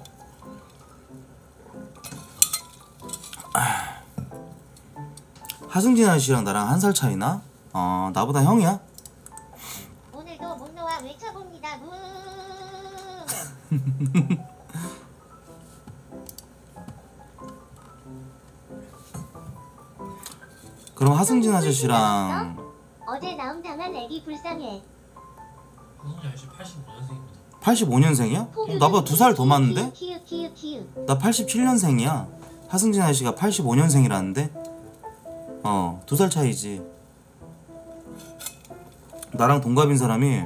하승진 아저씨랑 나랑 한 살 차이나? 나보다 형이야? 오늘도 못 놓아 외쳐봅니다. 무. 그럼 하승진 아저씨랑 어제 나음 당한 애기 불쌍해. 황성진 아저씨 85년생입니다. 85년생이야? 나보다 2살 더 많은데? 키읔. 나 87년생이야. 하승진 아저씨가 85년생이라는데? 2살 차이지. 나랑 동갑인 사람이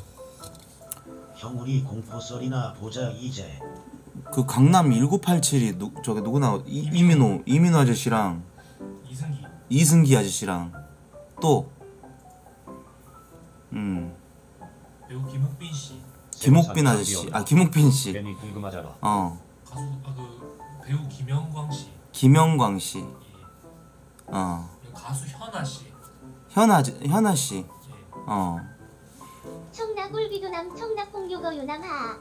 형 우리 공포썰이나 보자 이제. 그 강남 1987이 저기 누구 나와? 이민호 아저씨랑 이승기. 이승기 아저씨랑 또 배우 김옥빈 씨. 김옥빈 아저씨. 김옥빈 씨. 괜히 궁금하잖아. 가수 그 배우 김영광 씨. 김영광 씨. 예. 그리고 가수 현아 씨. 현아 씨. 예. 청라골비도남 청라폭요거 요남하.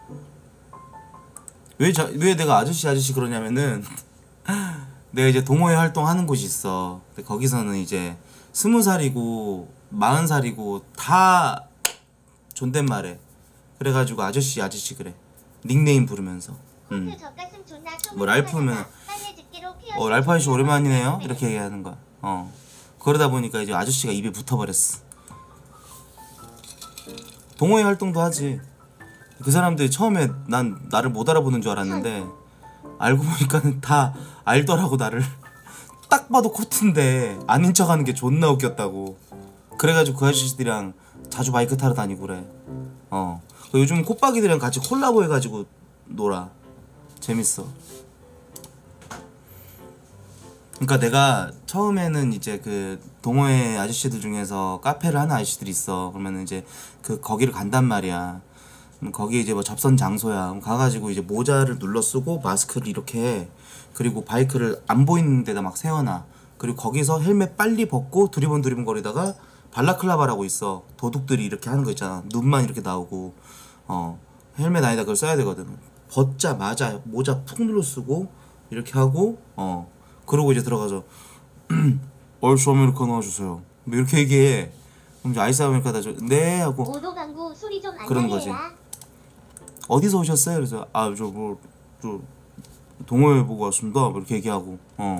왜 내가 아저씨 그러냐면은 내가 이제 동호회 활동하는 곳이 있어. 근데 거기서는 이제 20살이고 40살이고 다 존댓말해. 그래가지고 아저씨 그래. 닉네임 부르면서. 그 젖가슴 존나 뭐 랄프면 빨래집게로 랄프 아저씨 오랜만이네요. 이렇게 얘기하는 거야. 그러다 보니까 이제 아저씨가 입에 붙어버렸어. 동호회 활동도 하지. 그 사람들이 처음에 나를 못 알아보는 줄 알았는데 알고 보니까는 다 알더라고 나를. 딱 봐도 코트인데 아닌 척하는 게 존나 웃겼다고. 그래가지고 그 아저씨들이랑 자주 바이크 타러 다니고 그래. 요즘 콧박이들이랑 같이 콜라보 해가지고 놀아. 재밌어. 그러니까 내가 처음에는 이제 그 동호회 아저씨들 중에서 카페를 하는 아저씨들이 있어. 그러면 이제 거기를 간단 말이야. 거기 이제 뭐 접선 장소야. 그럼 가가지고 이제 모자를 눌러 쓰고 마스크를 이렇게 해. 그리고 바이크를 안 보이는 데다 막 세워놔. 그리고 거기서 헬멧 빨리 벗고 두리번 거리다가 발라클라바라고 있어. 도둑들이 이렇게 하는 거 있잖아. 눈만 이렇게 나오고. 헬멧 안에다 그걸 써야 되거든. 벗자마자 모자 푹 눌러 쓰고 이렇게 하고 그러고 이제 들어가서 얼스 아메리카노 주세요. 뭐 이렇게 얘기해. 그럼 이제 아이스 아메리카노 네 하고 오도 강구 소리 좀 안 그런 나게 거지. 해라. 어디서 오셨어요? 그래서 저 동호회 보고 왔습니다. 뭐 이렇게 얘기하고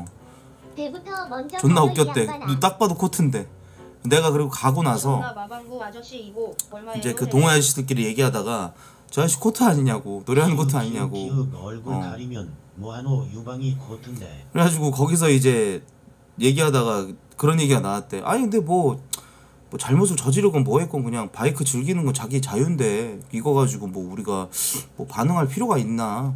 배부터 먼저 존나 가서 이 웃겼대. 양반아. 딱 봐도 코트인데. 내가 그리고 가고 나서 존나 마방구 아저씨이고 얼마에 이제 그 동호회 아저씨들끼리 얘기하다가 저 아저씨 코트 아니냐고, 노래하는 코트 아니냐고. 기읍 얼굴 가리면 뭐하노 유방이 코트인데. 그래가지고 거기서 이제 얘기하다가 그런 얘기가 나왔대. 아니 근데 뭐 잘못을 저지르건 뭐 했건 그냥 바이크 즐기는 건 자기 자유인데 이거 가지고 뭐 우리가 뭐 반응할 필요가 있나.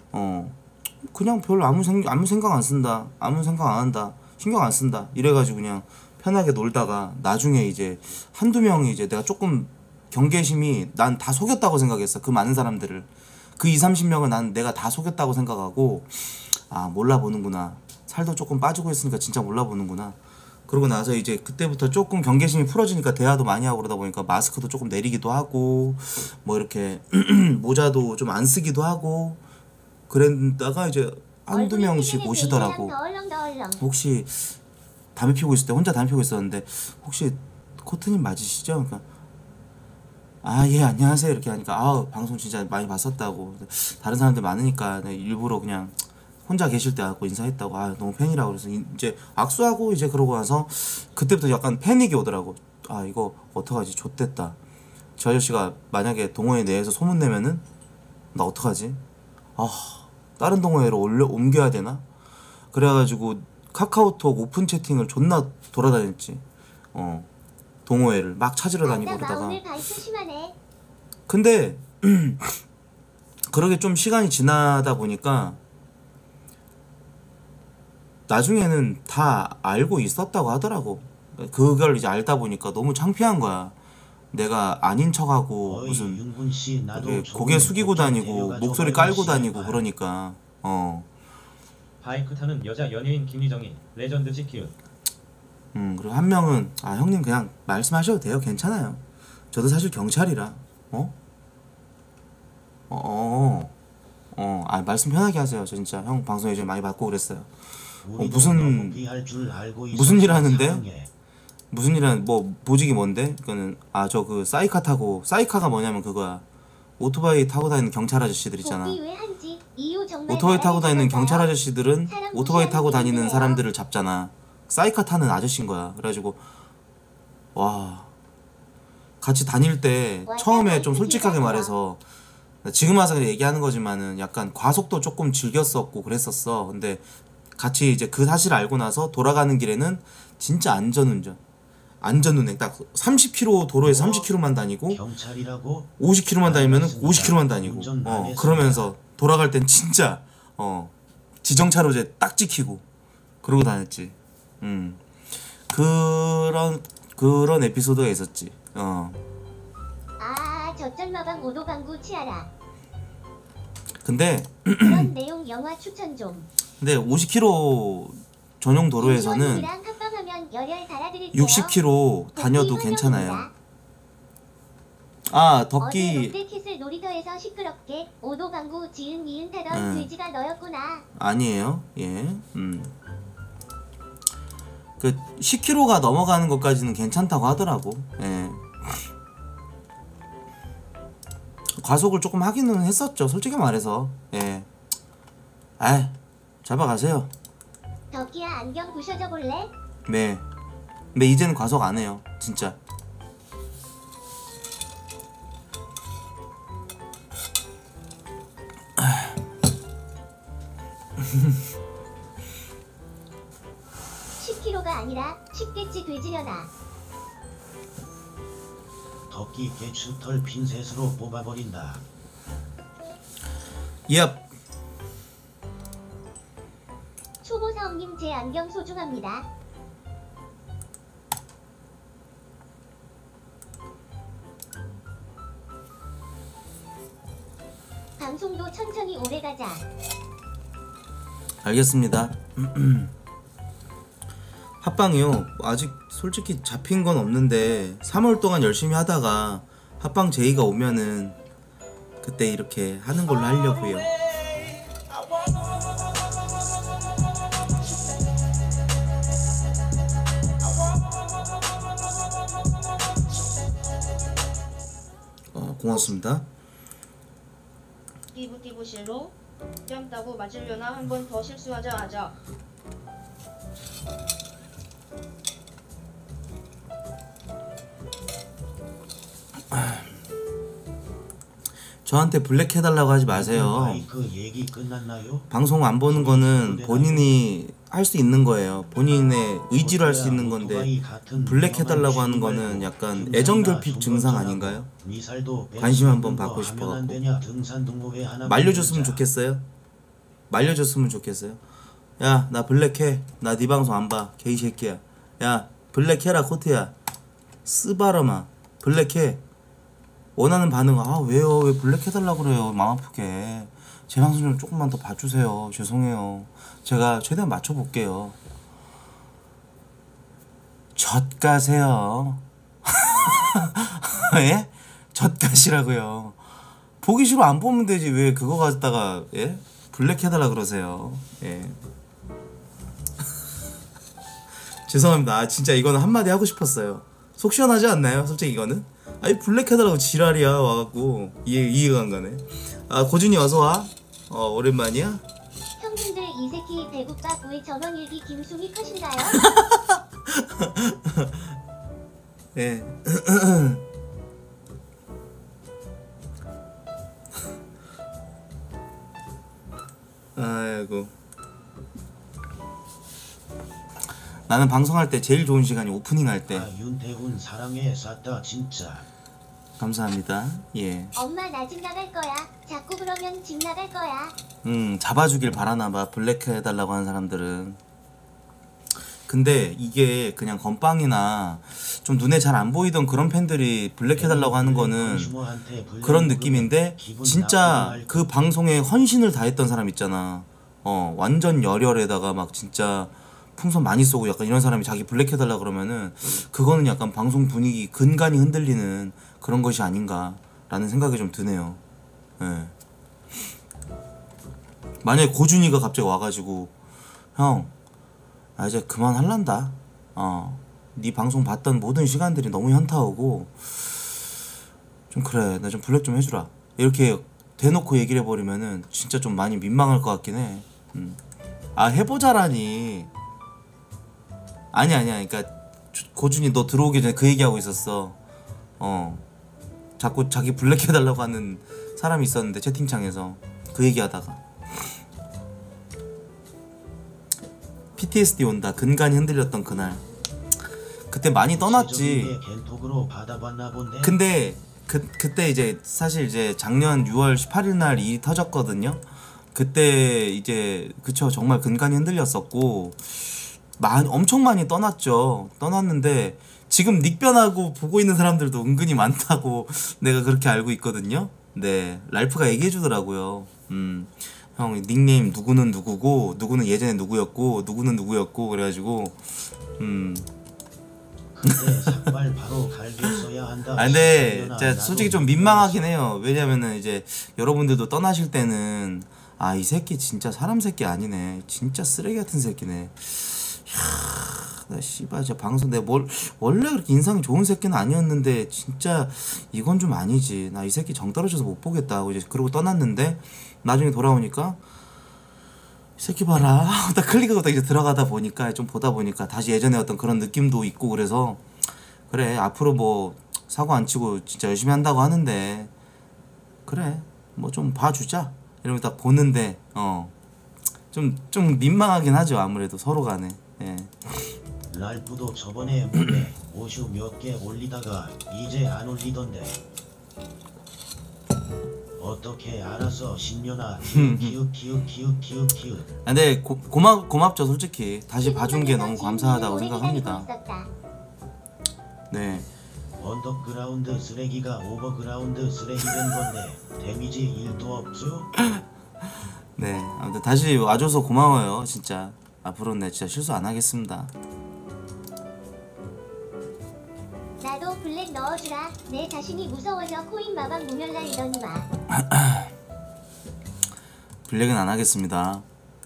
그냥 별 아무 생각 안 쓴다. 아무 생각 안 한다. 신경 안 쓴다. 이래가지고 그냥 편하게 놀다가 나중에 이제 한두 명이 이제 내가 조금 경계심이 난 다 속였다고 생각했어. 그 많은 사람들을. 그 20-30명을 난 내가 다 속였다고 생각하고 몰라보는구나. 살도 조금 빠지고 있으니까 진짜 몰라보는구나. 그러고 나서 이제 그때부터 조금 경계심이 풀어지니까 대화도 많이 하고 그러다 보니까 마스크도 조금 내리기도 하고 뭐 이렇게 모자도 좀 안 쓰기도 하고 그랬다가 이제 한두 얼굴이 명씩 삐지는 오시더라고. 베이비랑 덜렁덜렁. 혹시 담배 피우고 있을 때 혼자 담배 피우고 있었는데 혹시 코트님 맞으시죠? 그러니까 예 안녕하세요 이렇게 하니까 방송 진짜 많이 봤었다고. 다른 사람들 많으니까 내가 일부러 그냥 혼자 계실 때 하고 인사했다고. 너무 팬이라고. 그래서 이제 악수하고 이제 그러고 나서 그때부터 약간 패닉이 오더라고. 이거 어떡하지? 좆됐다. 저 아저씨가 만약에 동호회 내에서 소문내면은 나 어떡하지? 다른 동호회로 옮겨야 되나? 그래가지고 카카오톡 오픈 채팅을 존나 돌아다녔지. 동호회를 막 찾으러 다니고 아따, 그러다가. 오늘 바이크 심하네. 근데 그러게 좀 시간이 지나다 보니까 나중에는 다 알고 있었다고 하더라고. 그걸 이제 알다 보니까 너무 창피한 거야. 내가 아닌 척하고 무슨 윤군 씨 나도 이렇게 조금 고개 숙이고 좀 다니고 데려가줘 목소리 봐요, 깔고 다니고 씨발. 그러니까 바이크 타는 여자 연예인 김희정이 레전드 지키운. 그리고 한 명은 형님 그냥 말씀하셔도 돼요. 괜찮아요. 저도 사실 경찰이라 말씀 편하게 하세요. 저 진짜 형 방송 예전에 많이 받고 그랬어요. 무슨 일 하는데? 무슨 일 하는 뭐 보직이 뭔데? 그거는 저 그 사이카 타고 사이카가 뭐냐면 그거야. 오토바이 타고 다니는 경찰 아저씨들 있잖아. 복귀 왜 한지 이유 정말 오토바이 타고 다니는 알아주셨어요? 경찰 아저씨들은 사람 오토바이 타고 무시하는 다니는 일이에요. 사람들을 잡잖아. 사이카 타는 아저씨인 거야. 그래가지고 와 같이 다닐 때 처음에 좀 솔직하게 말해서 지금 와서 그냥 얘기하는 거지만은 약간 과속도 조금 즐겼었고 그랬었어. 근데 같이 이제 그 사실을 알고 나서 돌아가는 길에는 진짜 안전운행 딱 30km 도로에서 30km만 다니고 경찰이라고 50km만 다니면은 알겠습니다. 50km만 다니고 운전 안 했습니다. 그러면서 돌아갈 땐 진짜 지정차로제 딱 지키고 그러고 다녔지. 그런 에피소드가 있었지. 아 저쩔마방 오도방구 치아라. 근데 그런 내용 영화 추천 좀. 50km 전용 도로에서는 김시원님이랑 합방하면 열혈 달아드릴게요. 60km 다녀도 덕기 괜찮아요. 환영입니다. 아 어제 덕기 롯데캐슬 놀이터에서 시끄럽게 오도방구 지은 니은 타던 돼지가 너였구나. 아니에요. 예. 그 10km가 넘어가는 것까지는 괜찮다고 하더라고. 예. 과속을 조금 하기는 했었죠. 솔직히 말해서. 예. 잡아가세요. 덕기야 안경 부셔줘 볼래? 네. 근데 이제는 과속 안 해요. 진짜. (10kg가) 아니라 10개치 돼지려나. 덕기 개추털 핀셋으로 뽑아버린다. 얍. 초보사업님 제 안경 소중합니다. 방송도 천천히 오래가자. 알겠습니다. 합방이요. 아직 솔직히 잡힌 건 없는데 3월 동안 열심히 하다가 합방 제의가 오면은 그때 이렇게 하는 걸로 하려고요. 고맙습니다. 띠부띠부실로 뺨 따고 맞으려나 한 번 더 실수하자 하자. 저한테 블랙 해달라고 하지 마세요. 그 얘기 끝났나요? 방송 안 보는 거는 본인이 할 수 있는 거예요. 본인의 의지로 할 수 있는 건데 블랙 해달라고 하는 거는 약간 애정결핍 증상 아닌가요? 관심 한번 받고 싶어갖고. 말려줬으면 좋겠어요? 말려줬으면 좋겠어요? 야 나 블랙 해. 나 네 방송 안 봐. 개이새끼야. 야 블랙 해라 코트야. 쓰바라마 블랙 해. 원하는 반응. 왜요? 왜 블랙 해달라고 그래요? 마음 아프게. 제 방송 좀 조금만 더 봐주세요. 죄송해요. 제가 최대한 맞춰볼게요. 젖가세요. 예? 젖가시라고요. 보기 싫어 안 보면 되지. 왜 그거 가지다가 예? 블랙 해달라 그러세요. 예. 죄송합니다. 진짜 이거는 한마디 하고 싶었어요. 속 시원하지 않나요? 솔직히 이거는? 아니 블랙 해달라고 지랄이야 와갖고 이해가 안 가네. 고준이 어서와. 오랜만이야. 형님들 이 새끼 배고파 왜 전원일기 김숨이 컷인가요? 예. 아이고. 나는 방송할 때 제일 좋은 시간이 오프닝 할 때. 윤태훈 사랑해 쌌다 진짜. 감사합니다. 예. 엄마 나 집 나갈 거야. 자꾸 그러면 집 나갈 거야. 잡아주길 바라나봐. 블랙 해달라고 하는 사람들은. 근데 이게 그냥 건빵이나 좀 눈에 잘 안 보이던 그런 팬들이 블랙 해달라고 하는 거는 그런 느낌인데 진짜 그 방송에 헌신을 다했던 사람 있잖아. 완전 열혈에다가 막 진짜 풍선 많이 쏘고 약간 이런 사람이 자기 블랙 해달라 그러면은 그거는 약간 방송 분위기 근간이 흔들리는 그런 것이 아닌가라는 생각이 좀 드네요. 예. 만약에 고준이가 갑자기 와가지고 형 아 이제 그만할란다. 네 방송 봤던 모든 시간들이 너무 현타오고 좀 그래 나 좀 블랙 좀 해주라. 이렇게 대놓고 얘기를 해버리면은 진짜 좀 많이 민망할 것 같긴 해. 아 해보자라니. 아니야 그러니까 고준이 너 들어오기 전에 그 얘기하고 있었어. 자꾸 자기 블랙 해달라고 하는 사람이 있었는데 채팅창에서 그 얘기하다가 PTSD 온다. 근간이 흔들렸던 그날. 그때 많이 떠났지. 겐톡으로 받아봤나 본데. 근데 그때 이제 사실 이제 작년 6월 18일 날 일이 터졌거든요. 그때 이제 그쵸 정말 근간이 흔들렸었고 엄청 많이 떠났죠. 떠났는데 지금 닉변하고 보고 있는 사람들도 은근히 많다고 내가 그렇게 알고 있거든요. 네 랄프가 얘기해주더라고요. 형 닉네임 누구는 누구고 누구는 예전에 누구였고 누구는 누구였고 그래가지고 근데 삭발 바로 갈겼어야 한다. 아 근데 진짜 솔직히 좀 민망하긴 해요. 왜냐면은 이제 여러분들도 떠나실 때는 아 이 새끼 진짜 사람 새끼 아니네. 진짜 쓰레기 같은 새끼네. 나 씨발 진짜 방송 내가 원래 그렇게 인상이 좋은 새끼는 아니었는데 진짜 이건 좀 아니지. 나 이 새끼 정 떨어져서 못 보겠다 하고 이제 그러고 떠났는데 나중에 돌아오니까 이 새끼 봐라 딱 클릭하고 딱 이제 들어가다 보니까 좀 보다 보니까 다시 예전에 어떤 그런 느낌도 있고 그래서 그래 앞으로 뭐 사고 안 치고 진짜 열심히 한다고 하는데 그래 뭐 좀 봐주자 이러면 딱 보는데 좀 민망하긴 하죠. 아무래도 서로 간에. 예. 랄프도 저번에 몰래 오슈 몇 개 올리다가 이제 안 올리던데. 어떻게 알아서 신년아 키읔. 아, 근데 고맙죠 솔직히. 다시 봐준 게 너무 감사하다고 생각합니다. 네. 언더그라운드 쓰레기가 오버그라운드 쓰레기 된 건데 데미지 1도 없죠? 네. 아무튼 다시 와줘서 고마워요 진짜. 앞으로는 내 진짜 실수 안 하겠습니다. 나도 블랙 넣어주라. 내 자신이 무서워져 코인 마방 무멸날이더니와. 블랙은 안 하겠습니다.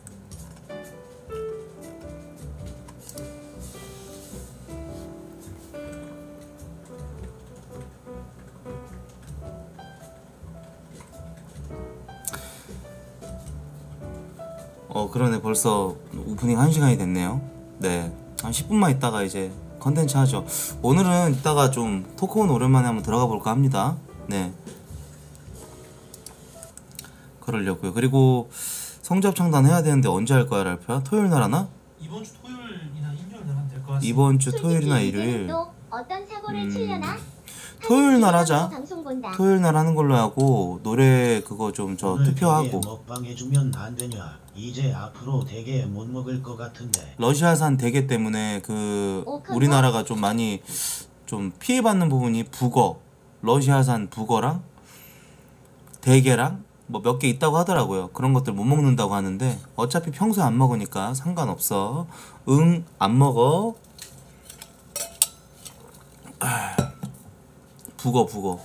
그러네 벌써 오프닝 1시간이 됐네요. 네. 한 10분만 있다가 이제 컨텐츠 하죠. 오늘은 이따가 좀 토크온 오랜만에 한번 들어가 볼까 합니다. 네. 그러려고요. 그리고 성적 창단 해야 되는데 언제 할 거야, 랄프야? 토요일 날 하나? 이번 주 토요일이나 일요일 날 하면 될 것 같습니다. 이번 주 토요일이나 일요일. 또 어떤 사고를 치려나? 토요일 날 하자. 방송 본다. 토요일 날 하는 걸로 하고 노래 그거 좀 저 투표하고. 먹방 해주면 안 되냐? 이제 앞으로 대게 못 먹을 것 같은데. 러시아산 대게 때문에 그 우리나라가 좀 많이 좀 피해받는 부분이 북어, 러시아산 북어랑 대게랑 뭐 몇 개 있다고 하더라고요. 그런 것들 못 먹는다고 하는데 어차피 평소에 안 먹으니까 상관없어. 응, 안 먹어. 북어.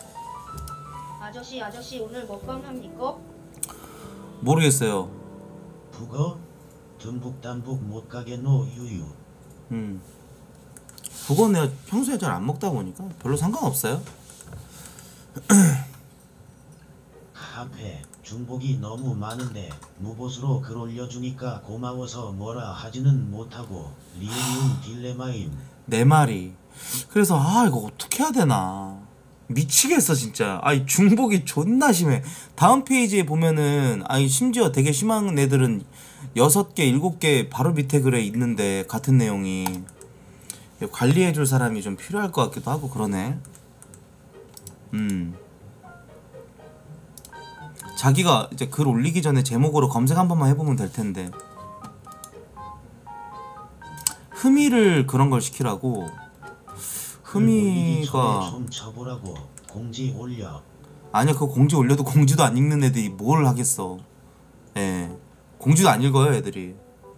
아저씨 오늘 먹방 합니까? 모르겠어요. 북어? 듬북담북 못 가겠노 유유. 북어는 내가 평소에 잘 안 먹다 보니까 별로 상관없어요. 카페 중복이 너무 많은데 무보수로 글 올려주니까 고마워서 뭐라 하지는 못하고 리얼리움 딜레마임. 내 말이. 그래서 이거 어떻게 해야 되나 미치겠어 진짜. 중복이 존나 심해. 다음 페이지에 보면은 심지어 되게 심한 애들은 6개 7개 바로 밑에 글에 있는데 같은 내용이. 관리해줄 사람이 좀 필요할 것 같기도 하고 그러네. 자기가 이제 글 올리기 전에 제목으로 검색 한 번만 해보면 될 텐데. 흠이를 그런 걸 시키라고. 흠이가 좀 쳐보라고 공지 올려. 아니야 그거 공지 올려도 공지도 안 읽는 애들이 뭘 하겠어. 예, 공지도 안 읽어요 애들이.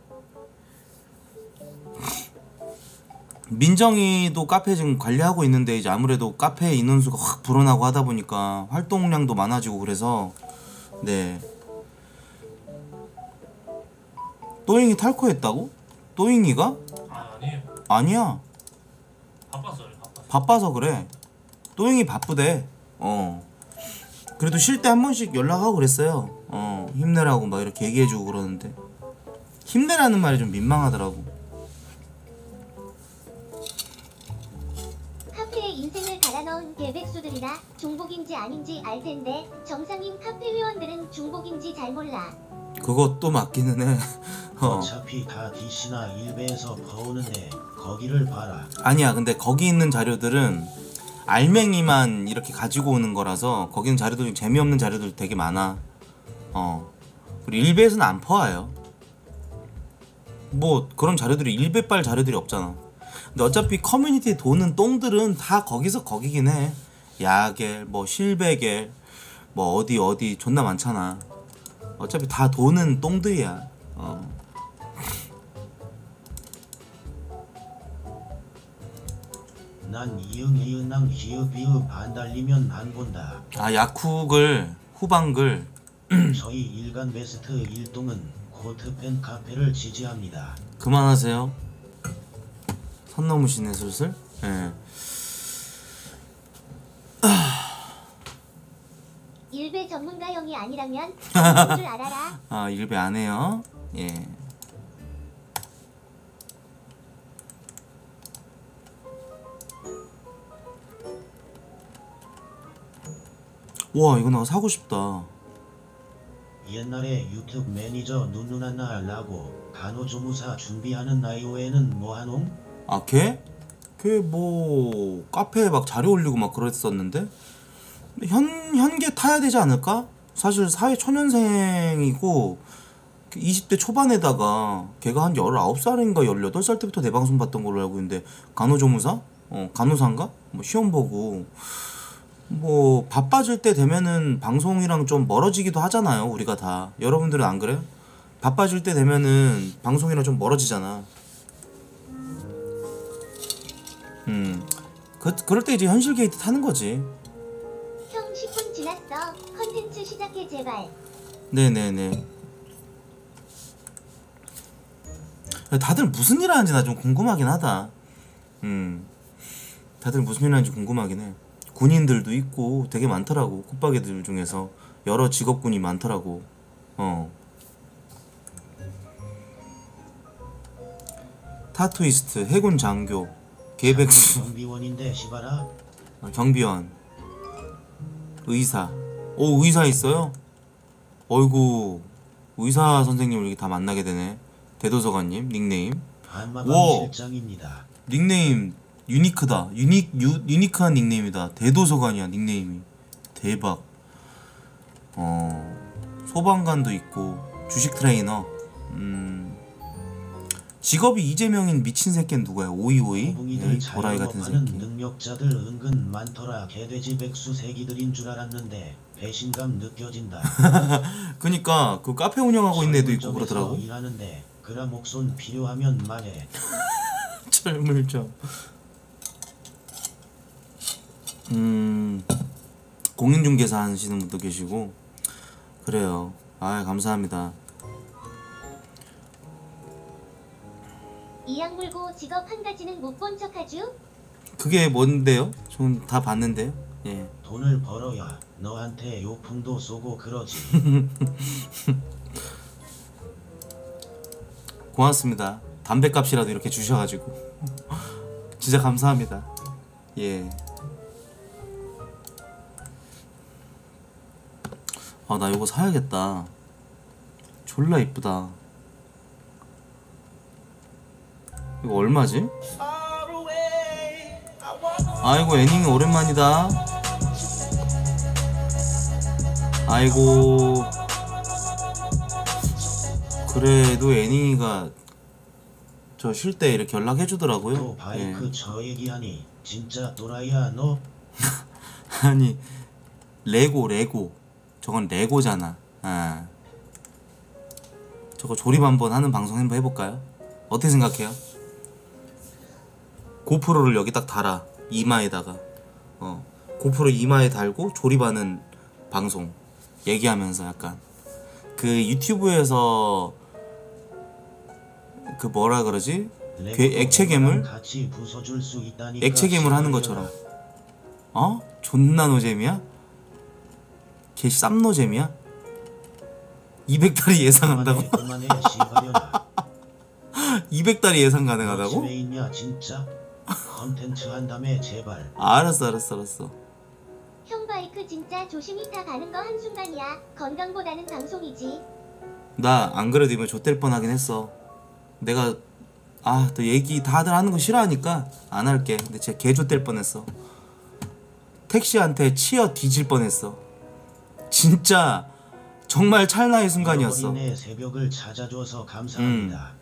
민정이도 카페 지금 관리하고 있는데 이제 아무래도 카페 인원수가 확 불어나고 하다 보니까 활동량도 많아지고 그래서 네. 또잉이 탈코했다고? 또잉이가? 아니에요. 아니야. 바빠서 바빠서 그래. 또잉이 바쁘대. 그래도 쉴 때 한 번씩 연락하고 그랬어요. 힘내라고 막 이렇게 얘기해주고 그러는데 힘내라는 말이 좀 민망하더라고. 카페에 인생을 갈아넣은 개백수들이라 중복인지 아닌지 알 텐데 정상인 카페 회원들은 중복인지 잘 몰라. 그것도 맞기는 해. 어차피 다 DC나 일베에서 퍼오는데 거기를 봐라. 아니야. 근데 거기 있는 자료들은 알맹이만 이렇게 가지고 오는 거라서 거기는 자료들 재미없는 자료들 되게 많아. 그리고 일베에서는 안 퍼와요. 뭐 그런 자료들이 일베빨 자료들이 없잖아. 근데 어차피 커뮤니티에 도는 똥들은 다 거기서 거기긴 해. 야겔, 뭐 실베겔, 뭐 어디 존나 많잖아. 어차피 다 도는 똥들이야. 난 이응이응랑 히읗비읍 안 달리면 안 본다. 아 야쿡을 후방글 저희 일간 베스트 일동은 코트팬 카페를 지지합니다. 그만하세요. 선 넘으시네 슬슬. 예. 일베 전문가형이 아니라면 아닌 줄 알아라. 아 일배 안 해요. 예. 와 이거 나 사고 싶다. 옛날에 유튜브 매니저 누누나나라고 간호조무사 준비하는 아이오에는 뭐하놈? 아 걔? 걔 뭐 카페에 막 자료 올리고 막 그랬었는데 현계 타야 되지 않을까? 사실 사회 초년생이고 20대 초반에다가 걔가 한 19살인가 18살 때부터 내 방송 봤던 걸로 알고 있는데 간호조무사? 간호사인가? 뭐 시험 보고 뭐 바빠질 때 되면은 방송이랑 좀 멀어지기도 하잖아요. 우리가 다. 여러분들은 안 그래요? 바빠질 때 되면은 방송이랑 좀 멀어지잖아. 그럴 때 이제 현실 게이트 타는 거지. 형 10분 지났어. 컨텐츠 시작해 제발. 네네네. 다들 무슨 일 하는지 나 좀 궁금하긴 하다. 다들 무슨 일 하는지 궁금하긴 해. 군인들도 있고 되게 많더라고. 콧바게들 중에서 여러 직업군이 많더라고. 타투이스트, 해군 장교, 개백수, 경비원인데 시바라. 경비원, 의사. 오 의사 있어요? 어이구 의사 선생님을 이렇게 다 만나게 되네. 대도서관님 닉네임. 한마방 와. 실장입니다. 닉네임 유니크다. 유니크한 닉네임이다. 대도서관이야 닉네임이. 대박. 소방관도 있고 주식 트레이너. 직업이 이재명인 미친 새끼는 누구야? 오이오이? 호붕이들 도라이 같은 자영업하는 새끼. 능력자들 은근 많더라. 개돼지 백수 새끼들인 줄 알았는데 배신감 느껴진다. 그니까 그 카페 운영하고 있는 애도 있고 철물점에서 그러더라고. 일하는데 그라목손 필요하면 말해. 철물점. 공인중개사 하시는 분도 계시고 그래요. 아 감사합니다. 이약 물고 직업 한 가지는 못 본 척하죠? 그게 뭔데요? 전 다 봤는데요. 예. 돈을 벌어야 너한테 요풍도 쏘고 그러지. 고맙습니다. 담배값이라도 이렇게 주셔가지고 진짜 감사합니다. 예. 아 나 이거 사야겠다. 졸라 이쁘다. 이거 얼마지? 아이고 애닝이 오랜만이다. 아이고 그래도 애닝이가 저 쉴 때 이렇게 연락해주더라고요. 또 바이크 예. 저 얘기하니 진짜 또라이야 너. 아니 레고 저건 레고잖아. 아. 저거 조립 한번 하는 방송 한번 해볼까요? 어떻게 생각해요? 고프로를 여기 딱 달아. 이마에다가 고프로 이마에 달고 조립하는 방송 얘기하면서 약간 그 유튜브에서 그 뭐라 그러지? 레고도 액체 괴물? 같이 부숴줄 수 있다니까. 액체 괴물 하는 것처럼. 어? 존나 노잼이야? 개 쌈노잼이야? 200달이 예상한다고? 그만해 시발려나. 200달이 예상 가능하다고? 집에 있냐 진짜? 컨텐츠 한다며 제발. 알았어. 형 바이크 진짜 조심히 타 가는 거 한순간이야. 건강보다는 방송이지. 나 안 그래도 이번에 좆될 뻔하긴 했어. 내가 또 얘기 다들 하는 거 싫어하니까 안 할게. 근데 진짜 개 좆될 뻔했어. 택시한테 치여 뒤질 뻔했어. 진짜 정말 찰나의 순간이었어. 어린애 새벽을 찾아줘서 감사합니다.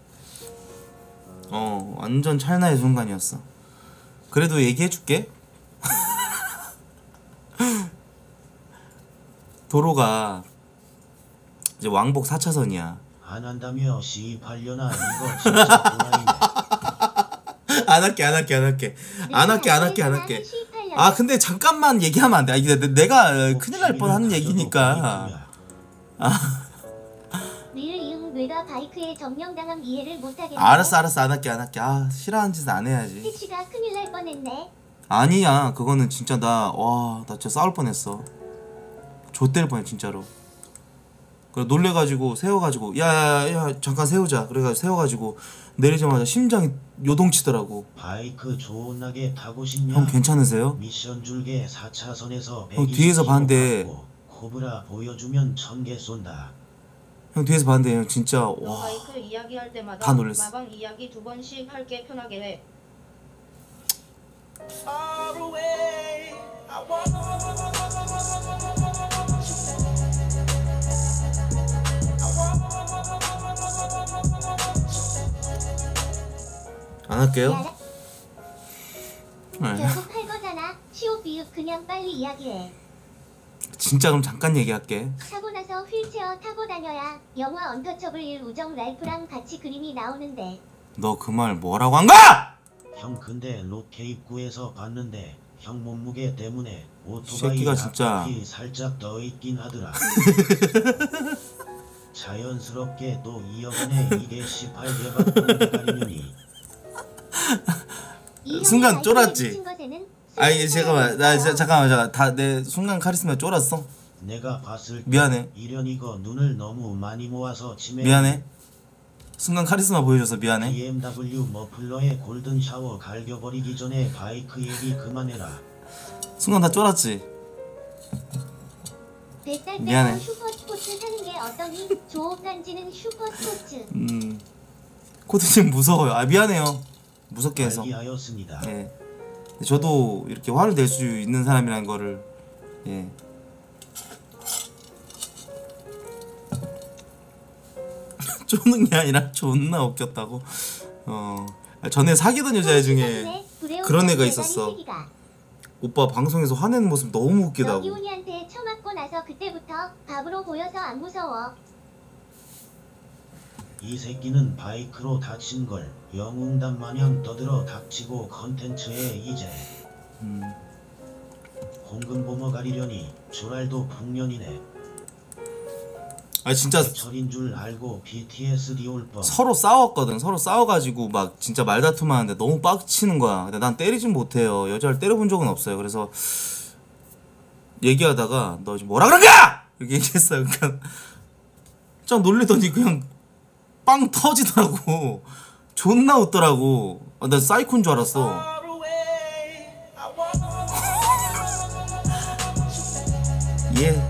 완전 찰나의 순간이었어. 그래도 얘기해줄게. 도로가 이제 왕복 4차선이야. 안 한다며 시발려나 이거 진짜 도라이네. 안 할게. 근데 잠깐만 얘기하면 안 돼. 내가 큰일 날 뻔하는 얘기니까. 리을 이응 뇌가 바이크에 점령당함 이해를 못하겠네. 알았어. 안 할게. 싫어하는 짓은 안 해야지. 택시가 큰일 날 뻔했네. 아니야, 그거는 진짜 나 진짜 싸울 뻔했어. 좆될 뻔해 진짜로. 그래 놀래가지고 세워가지고 야 잠깐 세우자. 그래가지고 세워가지고 내리자마자 심장이 요동치더라고. 바이크 존나게 타고 싶냐? 형 괜찮으세요? 미션 줄게 4차선에서 형 뒤에서 봤는데 코브라 보여주면 1000개 쏜다. 형 뒤에서 봤는데 형 진짜 너 와. 바이크 이야기할 때마다 다 놀랬어. 마방 이야기 2번씩 할게 편하게 해. 안 할게요. 네. 결국 할 거잖아. 시오 비읍 그냥 빨리 이야기해. 진짜 그럼 잠깐 얘기할게. 사고 나서 휠체어 타고 다녀야 영화 언터처블 1 우정 랄프랑 같이 그림이 나오는데. 너 그 말 뭐라고 한 거야? 형 근데 로케 입구에서 봤는데 형 몸무게 때문에 오토바이 새끼가 진짜. 앞바퀴 살짝 떠 있긴 하더라. 자연스럽게 또 이어가네. 이게 18개가 똥대가리면이. 순간 쫄았지? 아니 잠깐만 다 내 순간 카리스마 쫄았어? 내가 봤을 때 미안해. 이런 이거 눈을 너무 많이 모아서 치매. 미안해. 순간 카리스마 보여줘서 미안해. BMW 머플러에 골든 샤워 갈겨버리기 전에 바이크 얘기 그만해라. 순간 다 쫄았지? 뱃살 미안해. 빼고 슈퍼스포츠 사는 게 어떠니? 조업단지는 슈퍼스포츠. 코드님 무서워요. 미안해요. 무섭게 해서. 알기하였습니다. 예. 저도 이렇게 화를 낼 수 있는 사람이라는 거를 쪼는 게 아니라 존나 웃겼다고. 전에 사귀던 여자 중에 그런 애가 있었어. 오빠 방송에서 화내는 모습 너무 웃기다고. 여기훈이한테 처맞고 나서 그때부터 밥으로 보여서 안 무서워. 이 새끼는 바이크로 다친 걸 영웅담 마냥 떠들어 닥치고 컨텐츠에 이제 홍금보머 가리려니 조랄도 풍년이네. 진짜 철인 줄 알고 PTSD 올 뻔. 서로 싸웠거든. 서로 싸워가지고 막 진짜 말다툼하는데 너무 빡치는 거야. 근데 난 때리진 못해요. 여자를 때려본 적은 없어요. 그래서 얘기하다가 너 지금 뭐라 그런 거야! 이렇게 얘기했어요. 그러니까 좀 놀리더니 그냥 빵 터지더라고. 존나 웃더라고. 나 사이코인 줄 알았어. 예.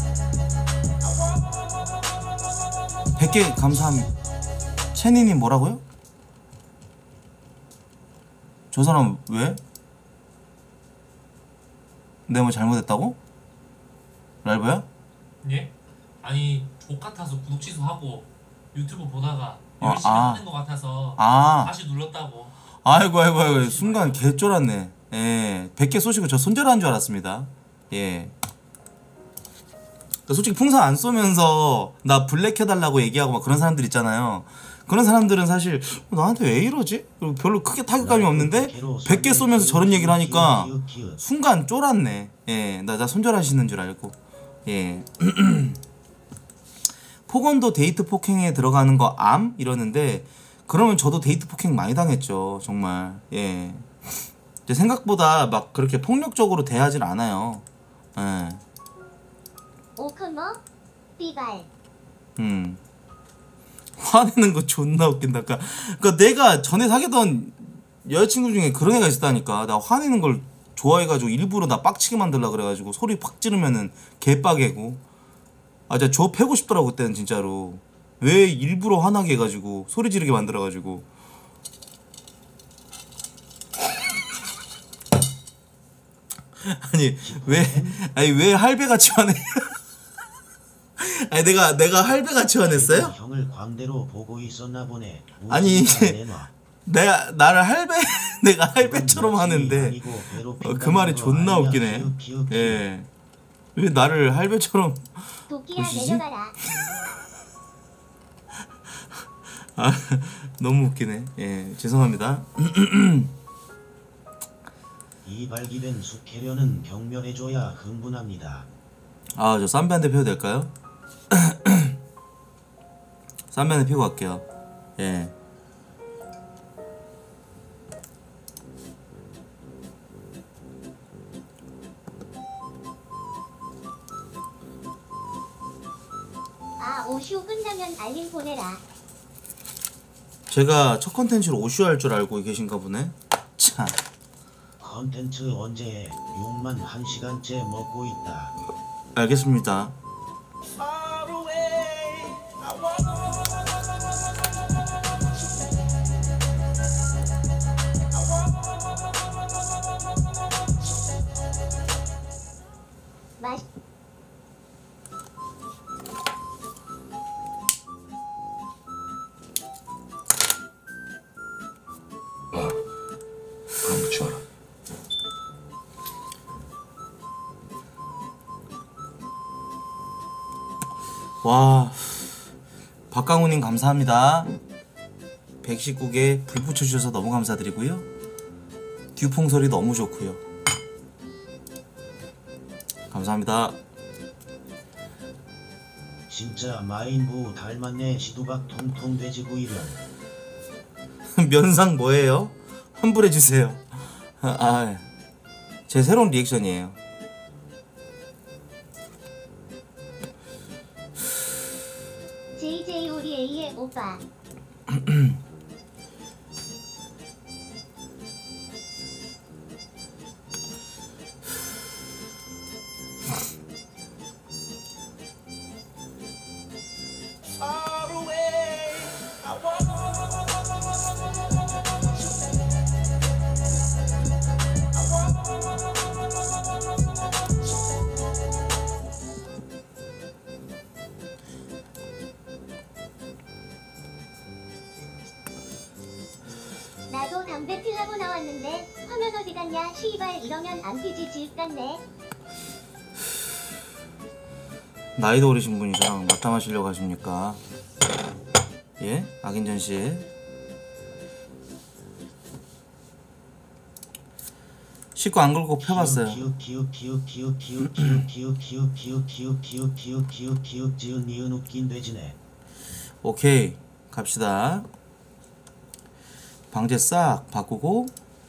100개 감사합니다. 채니님 뭐라고요? 저 사람 왜? 내가 뭐 잘못했다고? 랄브야? 예? 아니 족 같아서 구독 취소하고 유튜브 보다가 아, 열심히 아. 하는 것 같아서 아, 다시 눌렀다고. 아이고 순간 개 쫄았네. 예, 100개 쏘시고 저 손절한 줄 알았습니다. 예. 솔직히 풍선 안 쏘면서 나 블랙 해달라고 얘기하고 막 그런 사람들 있잖아요. 그런 사람들은 사실 나한테 왜 이러지? 별로 크게 타격감이 없는데 100개 쏘면서 저런 얘기를 하니까 순간 쫄았네. 예, 나 손절하시는 줄 알고. 예. 폭언도 데이트 폭행에 들어가는 거 암? 이러는데 그러면 저도 데이트 폭행 많이 당했죠. 정말. 예. 근데 생각보다 막 그렇게 폭력적으로 대하진 않아요. 예. 오크머 삐발. 화내는 거 존나 웃긴다. 그러니까 내가 전에 사귀던 여자친구 중에 그런 애가 있었다니까. 나 화내는 걸 좋아해가지고 일부러 나 빡치게 만들라 그래가지고 소리 팍 지르면은 개빡개고. 아 진짜 저 패고 싶더라고 그때는 진짜로. 왜 일부러 화나게 해가지고 소리 지르게 만들어가지고. 아니 왜 할배같이 화내? 아니 내가 할배같이 화냈어요? 형을 광대로 보고 있었나 보네. 아니, 우지가 이제 내놔. 나를 내가 할배처럼 하는데 아니고 괴롭힌다는 그 말이 거 존나 아니야. 웃기네. 키읔. 예. 왜 나를 할배처럼 도끼야 보시지? 내려가라. 아 너무 웃기네. 예 죄송합니다. 이 발기된 숙회련은 경멸해줘야 흥분합니다. 아 저 쌈배 한 대 펴도 될까요? 쌈배 한 대 피고 갈게요. 예. 아 오슈 끝나면 알림 보내라. 제가 첫 컨텐츠로 오슈 할 줄 알고 계신가 보네. 참. 컨텐츠 언제 해? 6만 1시간째 먹고 있다. 알겠습니다. 맛. 와 박강우님 감사합니다. 119개 불 붙여주셔서 너무 감사드리고요. 듀퐁 소리 너무 좋고요. 감사합니다. 진짜 마인부 닮았네. 시두박 통통 돼지구이련. 면상 뭐예요? 환불해주세요. 아, 제 새로운 리액션이에요. JJ 우리 A의 오빠. 나도 담배 피려고 나왔는데 화면 어디 갔냐 시발 이러면 안 피지 지읒 같네. 나이도 어리신 분이 저랑 맞담하시려고 하십니까? 예? 악인전씨 씻고 안 걸고 펴봤어요. 지은 니은 웃긴 돼지네. 오케이 갑시다. 방제 싹 바꾸고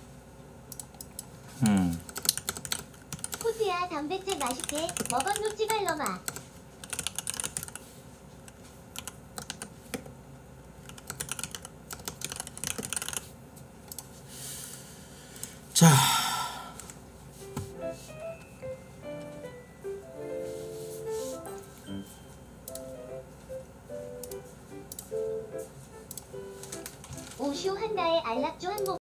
코트야 담배채 맛있게 먹었노 찌발놈아. 자 오슈 한다에 안락조 한몫.